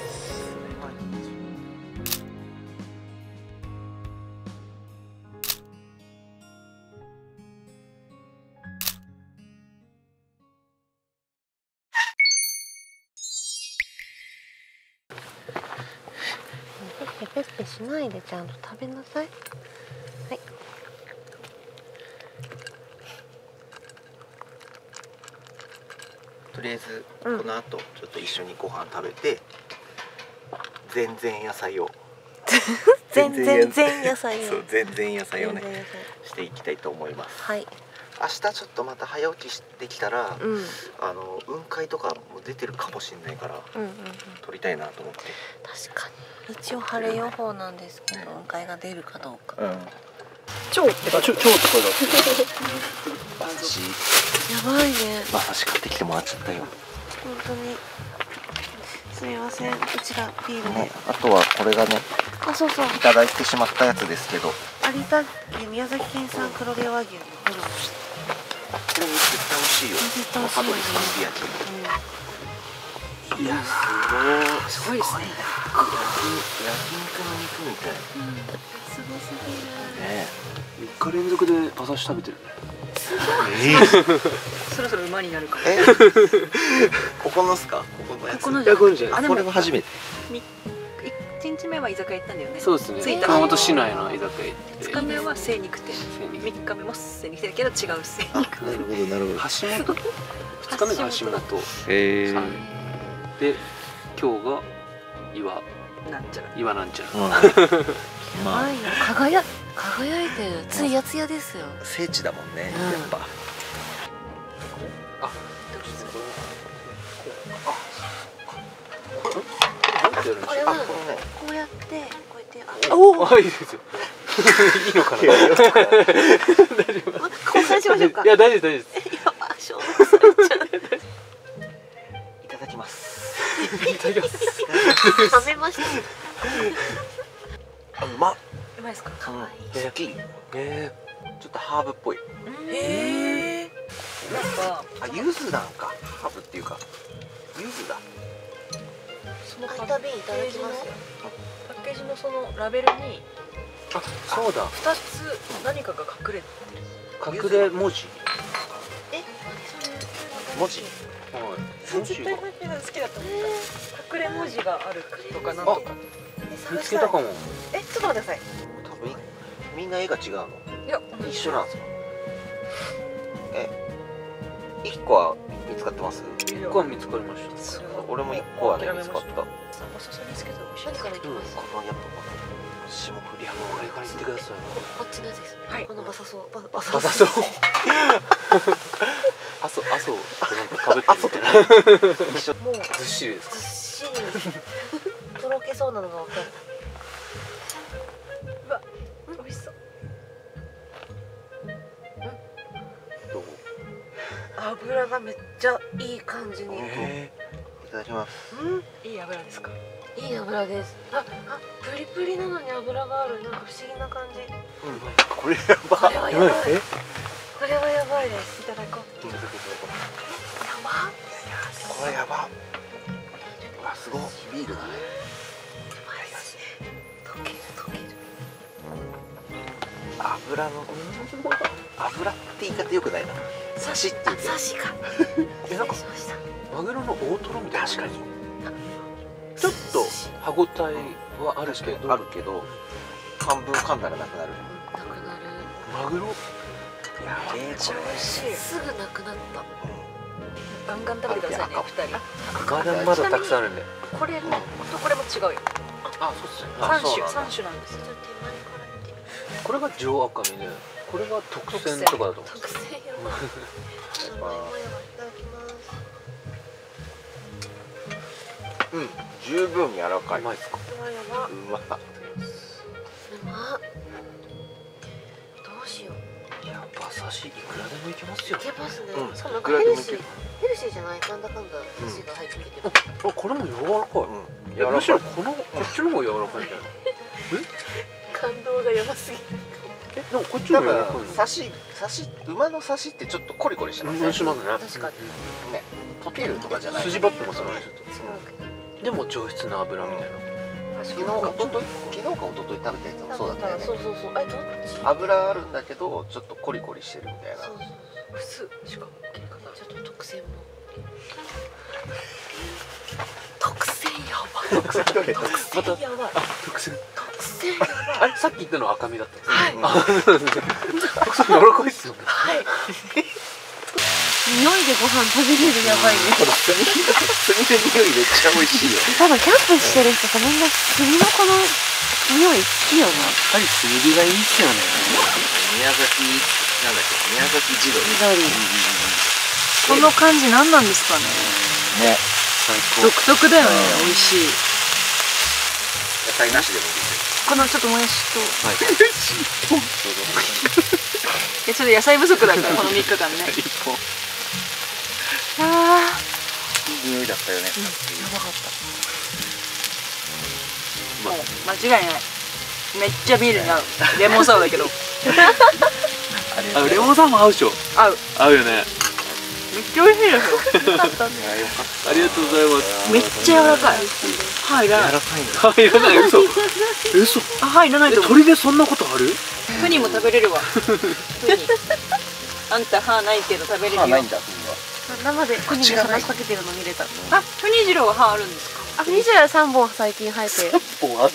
ペペペしないでちゃんと食べなさい。はい。 とりあえずこの後ちょっと一緒にご飯食べて、全然野菜を全然全野菜をそう全然野菜をね全然野菜していきたいと思います。 はい。 明日ちょっとまた早起きしてきたら、 うん、 あの雲海とかも出てるかもしれないから、 うんうんうん、 撮りたいなと思って。 確かに一応晴れ予報なんですけど、雲海が出るかどうか。 うん。 超ってか超超ってこれだ。 馬刺し。 やばいね。 馬刺し買ってきてもらっちゃったよ。 本当に。すみません、うちらビールで、 ね、あとはこれがね、 あ、そうそう、 いただいてしまったやつですけど、 有田家宮崎県産黒毛和牛のホルモン。 これも絶対美味しいよ。 絶対美味しいよね。 羽鳥さん焼き。 うん、 いや、すごい。すごいですね。焼肉の肉みたい。 うん、すごすぎる。 ね。 みっか連続で馬刺し食べてる。 えー、 そろそろ馬になるかも。 えここのっすか？ここのやつ。 ここのいやこれじゃない。 あ、でもこれは初めて。 一日目は居酒屋行ったんだよね。 そうですね。 着いた熊本市内の居酒屋行って。 二日目は精肉店。三日目も精肉店だけど違う精肉。 なるほどなるほど。 橋本。二日目が橋本。 へえ。 で今日が岩なんちゃら。 岩なんちゃら。 まあ輝輝いてる。ついやつやですよ。 聖地だもんね。やっぱ。 あ。 これはこうやってこうやって、あ、 おお、いいですよ。いいのかな。大丈夫。交換しましょうか。 いや、大丈夫大丈夫です。 やば、消毒されちゃう。 いただきます。 いただきます。 食べました。 あ、うまっ。 うまいですか。 可愛い。すっきり。 えちょっとハーブっぽい。 へえ。なんか、 あ、柚子なんか。ハーブっていうか。柚子だ。 そのパッケージいただきますよ。 パッケージのそのラベルにあ、そうだ。 二つ何かが隠れてる。 隠れ文字。 え、何それ。 文字。 はい。文字絶が対好きだと思った。隠れ文字があるとかなんとか。 見つけたかも。 え、ちょっと待ってください。 多分みんな絵が違うの。 いや、 一緒なんですか。え、一個は見つかってます？ 一個は見つかりました。 俺俺も一個はね見つかった。 マササにつけたら美味しい。 何からいきます？ このやっぱこの霜降りこれから言ってください。 こっちのやつです。はい。このバサソババサソあそあそうなんか食べてるみたいな。一緒。もうずっしりですか。 ずっしり。とろけそうなのがわかる。うわ、美味しそう。 どう？ 油がめっちゃいい感じに。 いただきます。 うん。 いい油ですか。 いい油です。あ、あ、プリプリなのに油がある。なんか不思議な感じ。 これやばこれはやばい。これはやばいです。いただこう。やば。 これやば。うわ、すごい。ビールだね。 溶ける溶ける。 油の油って言い方良くないな。刺しって言う。 刺しか。 え、なんかマグロの大トロみたいな。確かに。ちょっと歯ごたえはあるけど、 あるけど半分噛んだらなくなる。 なくなる。 マグロ。 いや、めっちゃ美味しい。 すぐなくなった。 ガンガン食べてくださいね、二人。 まだまだたくさんあるんで。 これもとこれも違うよ。 あ、そうっすね。 三種三種なんです。 これが上赤身で、これが特選とかだと思う。 特選やばい。いただきます。 うん、十分柔らかい。 うまいですか。 うまいやば。 うまっ。 うまっ。どうしよう。 いや、馬刺しいくらでもいけますよ。 いけますね。 うんそう、なんかヘルシー。ヘルシーじゃない。なんだかんだ寿司が入ってきて。 あ、これも柔らかい。いや、むしろこのこっちの方が柔らかいんじゃない。 感動がやばすぎる。 え、でもこっちの多方が柔らかい分刺し刺し馬の刺しってちょっとコリコリしますね。 しますね。 確かに。 ね、溶けるとかじゃない。 筋張ってますよね。 そう。 でも上質な油みたいな。 昨日、一昨日、昨日か一昨日食べたやつもそうだったよね。 そうそうそう。え、どっち？ 油あるんだけど、ちょっとコリコリしてるみたいな。 そうそうそう。普通しか切り方。ちょっと特選も。特選やばい。 特選どれ？ 特選やばい。 特選。 特選やばい。 あれ、さっき言ったのは赤身だったんですか。 はい。 特選柔らかいっすよね。 はい。匂いでご飯食べれるやばいね。 炭の匂いめっちゃ美味しいよ。 多分キャンプしてる人さ、みんな炭のこの匂い好きよな。 やっぱり炭火がいいっすよね。 宮崎なんだっけ、宮崎地鶏。 緑。 この感じ何なんですかね。 ね。 独特だよね。美味しい。 野菜なしでもいいですこのちょっともやしと。 よ。はい。 いやちょっと野菜不足だからこのみっかかんね。ああ。 いい匂いだったよね。 やばかった。もう間違いない。めっちゃビールに合う。レモンサワーだけど。 あ、レモンサワーも合うでしょ。 合う。 合うよね。 めっちゃ美味しいですよ。 ありがとうございます。 めっちゃ柔らかい。歯いらない。 柔らかいんだ。 歯いらない。嘘。嘘。 あ、歯いらないと思う。 鳥でそんなことある？ プニも食べれるわ。プニ。あんた歯ないけど食べれるよ。 歯ないんだ。 生でプニに話しかけてるの見れた。 あ、プニジローは歯あるんですか？ あ、プニジローは三本最近生えて。 本あった。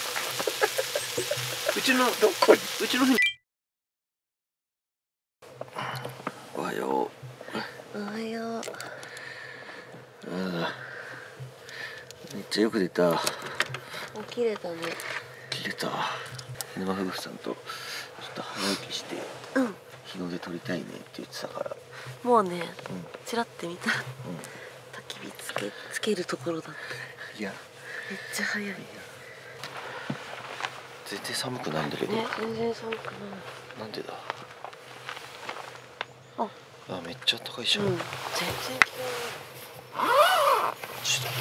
うちのどこに？ うちのふに。 おはよおはよう。 う。めっちゃよく出た。 起きれたね。 切れた。沼夫婦さんとちょっと早起きして、 うん。 日の出撮りたいねって言ってたから。 もうね、 うん。 ちらって見たら、焚き火つけつけるところだった。 いや、 めっちゃ早い。 全然寒くないんだけど。 ね、全然寒くない。 なんでだ。 あ、 あ、めっちゃ暖かいじゃん。 うん、全然気温ない。 ちょっと。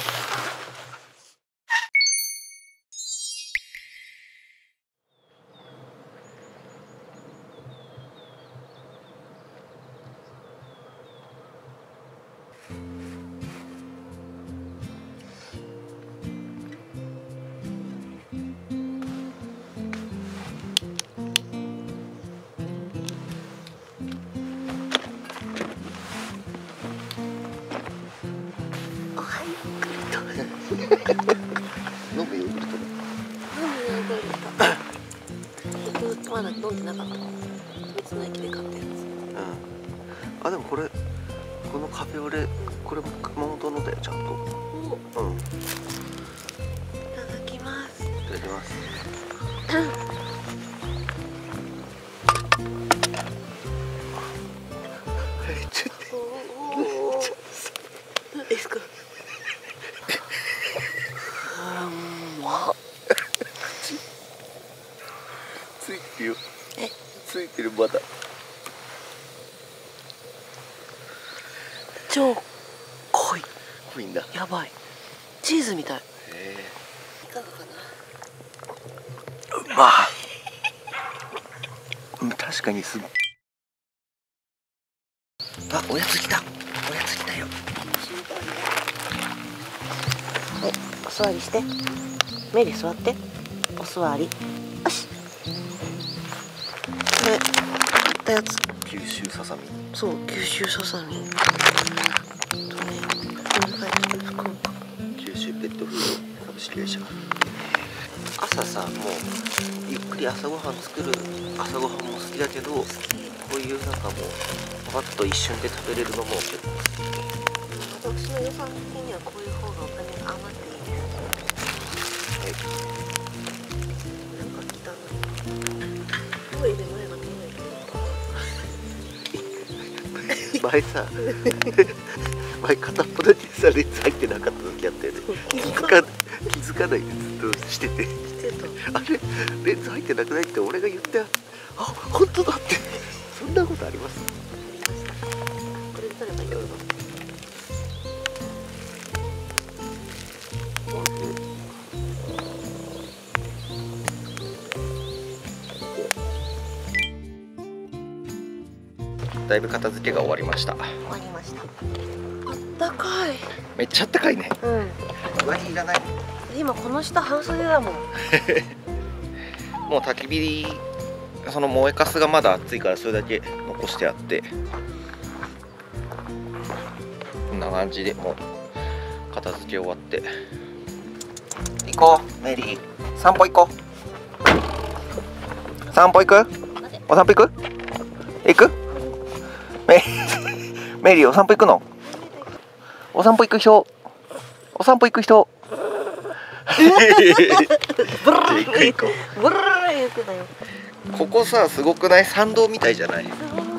飲むヨーグルト。 飲むヨーグルト。まだ飲んでなかった。道の駅で買ったやつ。 うん。あ、でもこれこのカフェオレ、これも熊本のだよちゃんと。うん。いただきます。 いただきます。ちょっと。 何ですか。 ついてるよ。ついてるまだ。 超濃い。 濃いんだ。 やばい。チーズみたい。 へえ。 いかがかな。 うまい。うん、確かにす。あ、おやつ来た。おやつ来たよ。 はい、お座りして。メリー座って。お座り。よし。これ買ったやつ。 九州ささみ。 そう、九州ささみ。とね、福岡。 九州ペットフード株式会社。朝さ、もうゆっくり朝ごはん作る朝ごはんも好きだけど、こういうなんかもうパパッと一瞬で食べれるのも結構好き。 私の予算的にはこういう方がお金が余っていいです。 はい。 なんか汚い。トイレ前が見えないけど。 前さ前片っぽだけさレンズ入ってなかった時あったよね。気づか気づかないでずっとしてて、あれレンズ入ってなくないって俺が言って、あ本当だって。そんなことあります？ これで取ればいいの。 だいぶ片付けが終わりました。 終わりました。あったかい。 めっちゃあったかいね。 うん。 上着いらない。 今この下半袖だもん。 もう焚き火、その燃えかすがまだ熱いからそれだけ残してあって、こんな感じでもう片付け終わって行こう。メリー散歩行こう。散歩行く？お散歩行く？行く？メメリーお散歩行くの？お散歩行く人？お散歩行く人？ ブルー行くブルー行くだよ。 ここさすごくない？参道みたいじゃない？ すごい。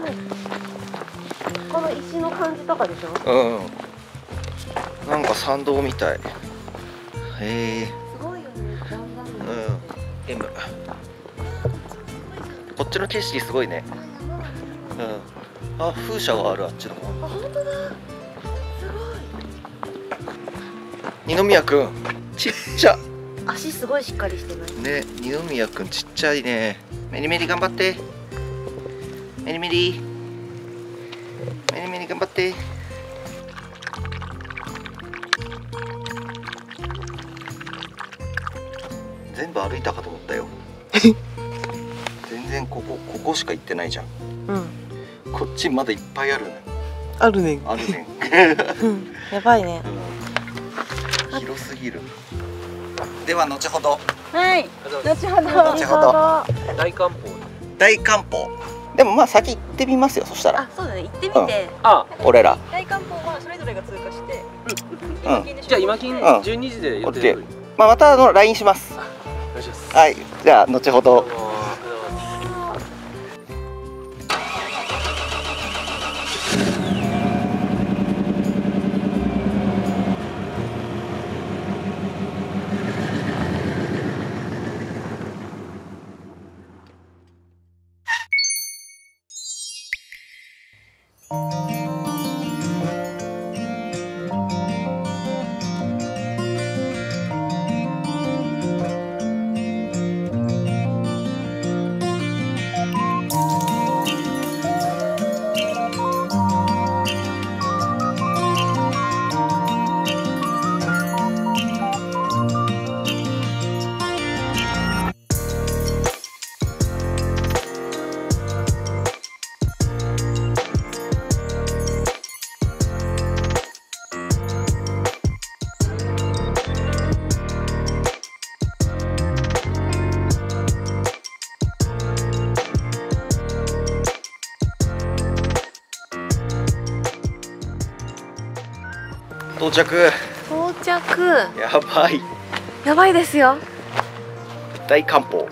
この石の感じとかでしょ？ うん。なんか参道みたい。へえ。 すごいよね。だんだん。 うん。M。こっちの景色すごいね。うん。あ、風車があるあっちの方。 あ、本当だ。すごい。 二宮くん、ちっちゃ。 足すごいしっかりしてない。 ね、二宮くんちっちゃいね。メリメリ頑張って。メリメリ。メリメリ頑張って。全部歩いたかと思ったよ。全然ここここしか行ってないじゃん。 うん。 こっちまだいっぱいあるね。 あるね。 あるね。 うん、やばいね。 うん、広すぎる。では後ほど。 はい。後ほど。 後ほど。 大漢方。 大漢方。でもまあ先行ってみますよ。そしたら。 あ、そうだね。行ってみて。 あ、 俺ら。 大漢方はそれぞれが通過して。 うん。 じゃあ今金じゅうにじで予定。 まあまたあのラインします。 お願いします。 はい。じゃあ後ほど。 到着。 到着。 やばい。 やばいですよ。 大漢方。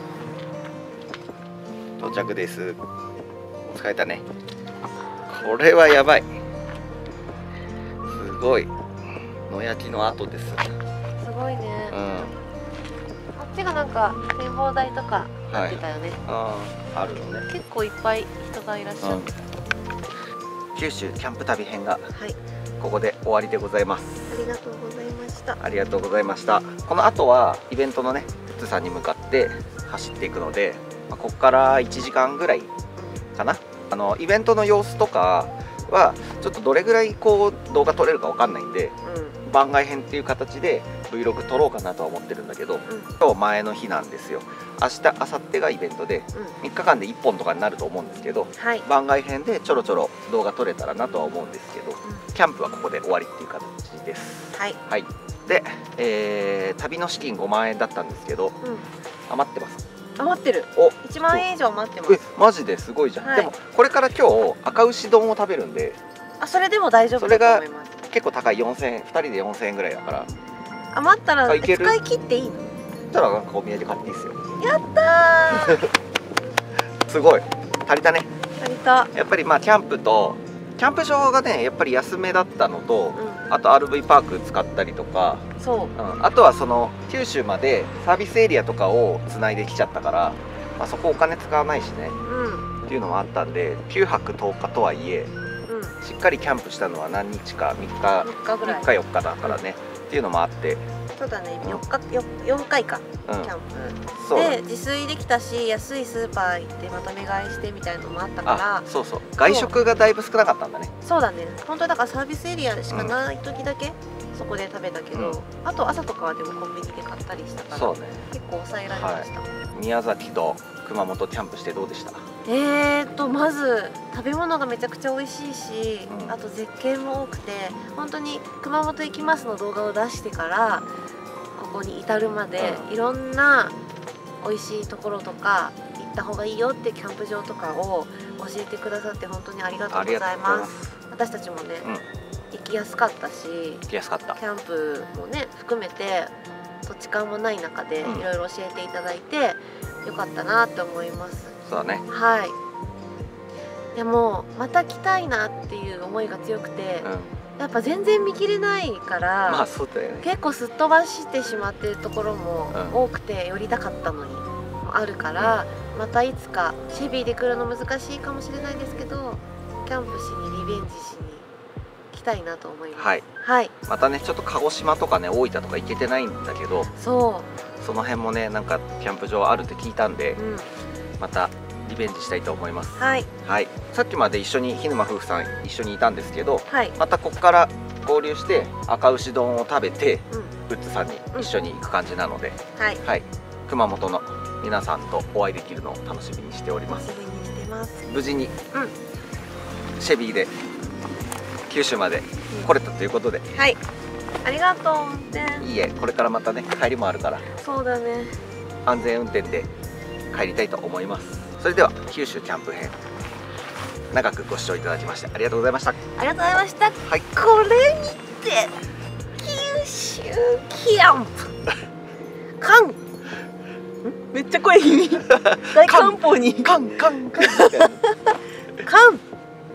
到着です。疲れたね。これはやばい。すごい。野焼きの跡です。 すごいね。 うん。 こっちがなんか展望台とかなってたよね。 はい、ああ、あるのね。 結構いっぱい人がいらっしゃる。うん、 九州キャンプ旅編がここで終わりでございます。 ありがとうございました。 ありがとうございました。この後はイベントのね、富津さんに向かって走っていくので、まあ、ここからいちじかんぐらいかな。あのイベントの様子とかはちょっとどれぐらいこう動画撮れるかわかんないんで、うん、番外編っていう形で Vlog 撮ろうかなとは思ってるんだけど、うん、今日前の日なんですよ。明日明後日がイベントで、うん、みっかかんでいっぽんとかになると思うんですけど、はい、番外編でちょろちょろ動画撮れたらなとは思うんですけど、うん、キャンプはここで終わりっていう形です。はい、はい、で、えー、旅の資金ごまんえんだったんですけど、うん、余ってます。 余ってる。お、いちまんえん以上余ってます。 え、マジですごいじゃん。はい、でもこれから今日赤牛丼を食べるんで、 あ、それでも大丈夫だと思います。 それが結構高い、よんせんえん、ふたりでよんせんえんぐらいだから。 余ったら使い切っていいの？ たらなんかお土産買っていいですよ。 やったーすごい足りたね。 足りた。 やっぱりまあキャンプとキャンプ場がねやっぱり安めだったのと、うん、あと アールブイ パーク使ったりとか、そう、うん、あとはその九州までサービスエリアとかをつないできちゃったから、まあ、そこお金使わないしね、うん、っていうのもあったんできゅうはくとおかとはいえ、うん、しっかりキャンプしたのは何日かみっかみっかぐらいみっかよっかだからね、うん、っていうのもあって。 そうだね、よっか、よんかいか、うん、キャンプで自炊できたし、安いスーパー行ってまとめ買いしてみたいなのもあったから、 そうそう、外食がだいぶ少なかったんだね。 そうだね、本当だからサービスエリアでしかない時だけそこで食べたけど、うん、あと朝とかはでもコンビニで買ったりしたから、そうね、結構抑えられました。はい、宮崎と熊本キャンプしてどうでした？ えーとまず食べ物がめちゃくちゃ美味しいし、うん、あと絶景も多くて、本当に熊本行きますの動画を出してからここに至るまで、うん、いろんな美味しいところとか行った方がいいよってキャンプ場とかを教えてくださって本当にありがとうございます。私たちもね、うん、行きやすかったし、 行きやすかった。 キャンプもね含めて土地勘もない中でいろいろ教えていただいて、うん、よかったなって思います。 そうだね。 はい。でもまた来たいなっていう思いが強くて、うん、やっぱ全然見切れないから、 まあそうだよね、 結構すっ飛ばしてしまってるところも多くて、寄りたかったのにもあるから、うん、またいつかシェビーで来るの難しいかもしれないですけど、キャンプしにリベンジしに来たいなと思います。はい、はい、 またねちょっと鹿児島とかね大分とか行けてないんだけど、そうその辺もねなんかキャンプ場あるって聞いたんで、うん、またリベンジしたいと思います。はい、はい、さっきまで一緒に涸沼夫婦さん一緒にいたんですけど、はい、またここから合流して赤牛丼を食べて、うん、ウッズさんに一緒に行く感じなので、うん、はい、はい、熊本の皆さんとお会いできるのを楽しみにしております。 楽しみにしてます。 無事に、うん、シェビーで九州まで来れたということで、うん、はい、 ありがとう運転。 いいえ、これからまたね帰りもあるから、 そうだね、 安全運転で帰りたいと思います。それでは九州キャンプ編、長くご視聴いただきましてありがとうございました。ありがとうございました。はい、これにて九州キャンプカンめっちゃ声いい大漢方にカンカンカンカン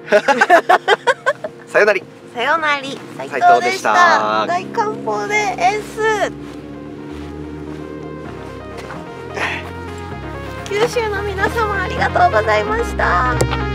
さよなりさよなり斉藤でした。大漢方でエース。九州の皆様ありがとうございました。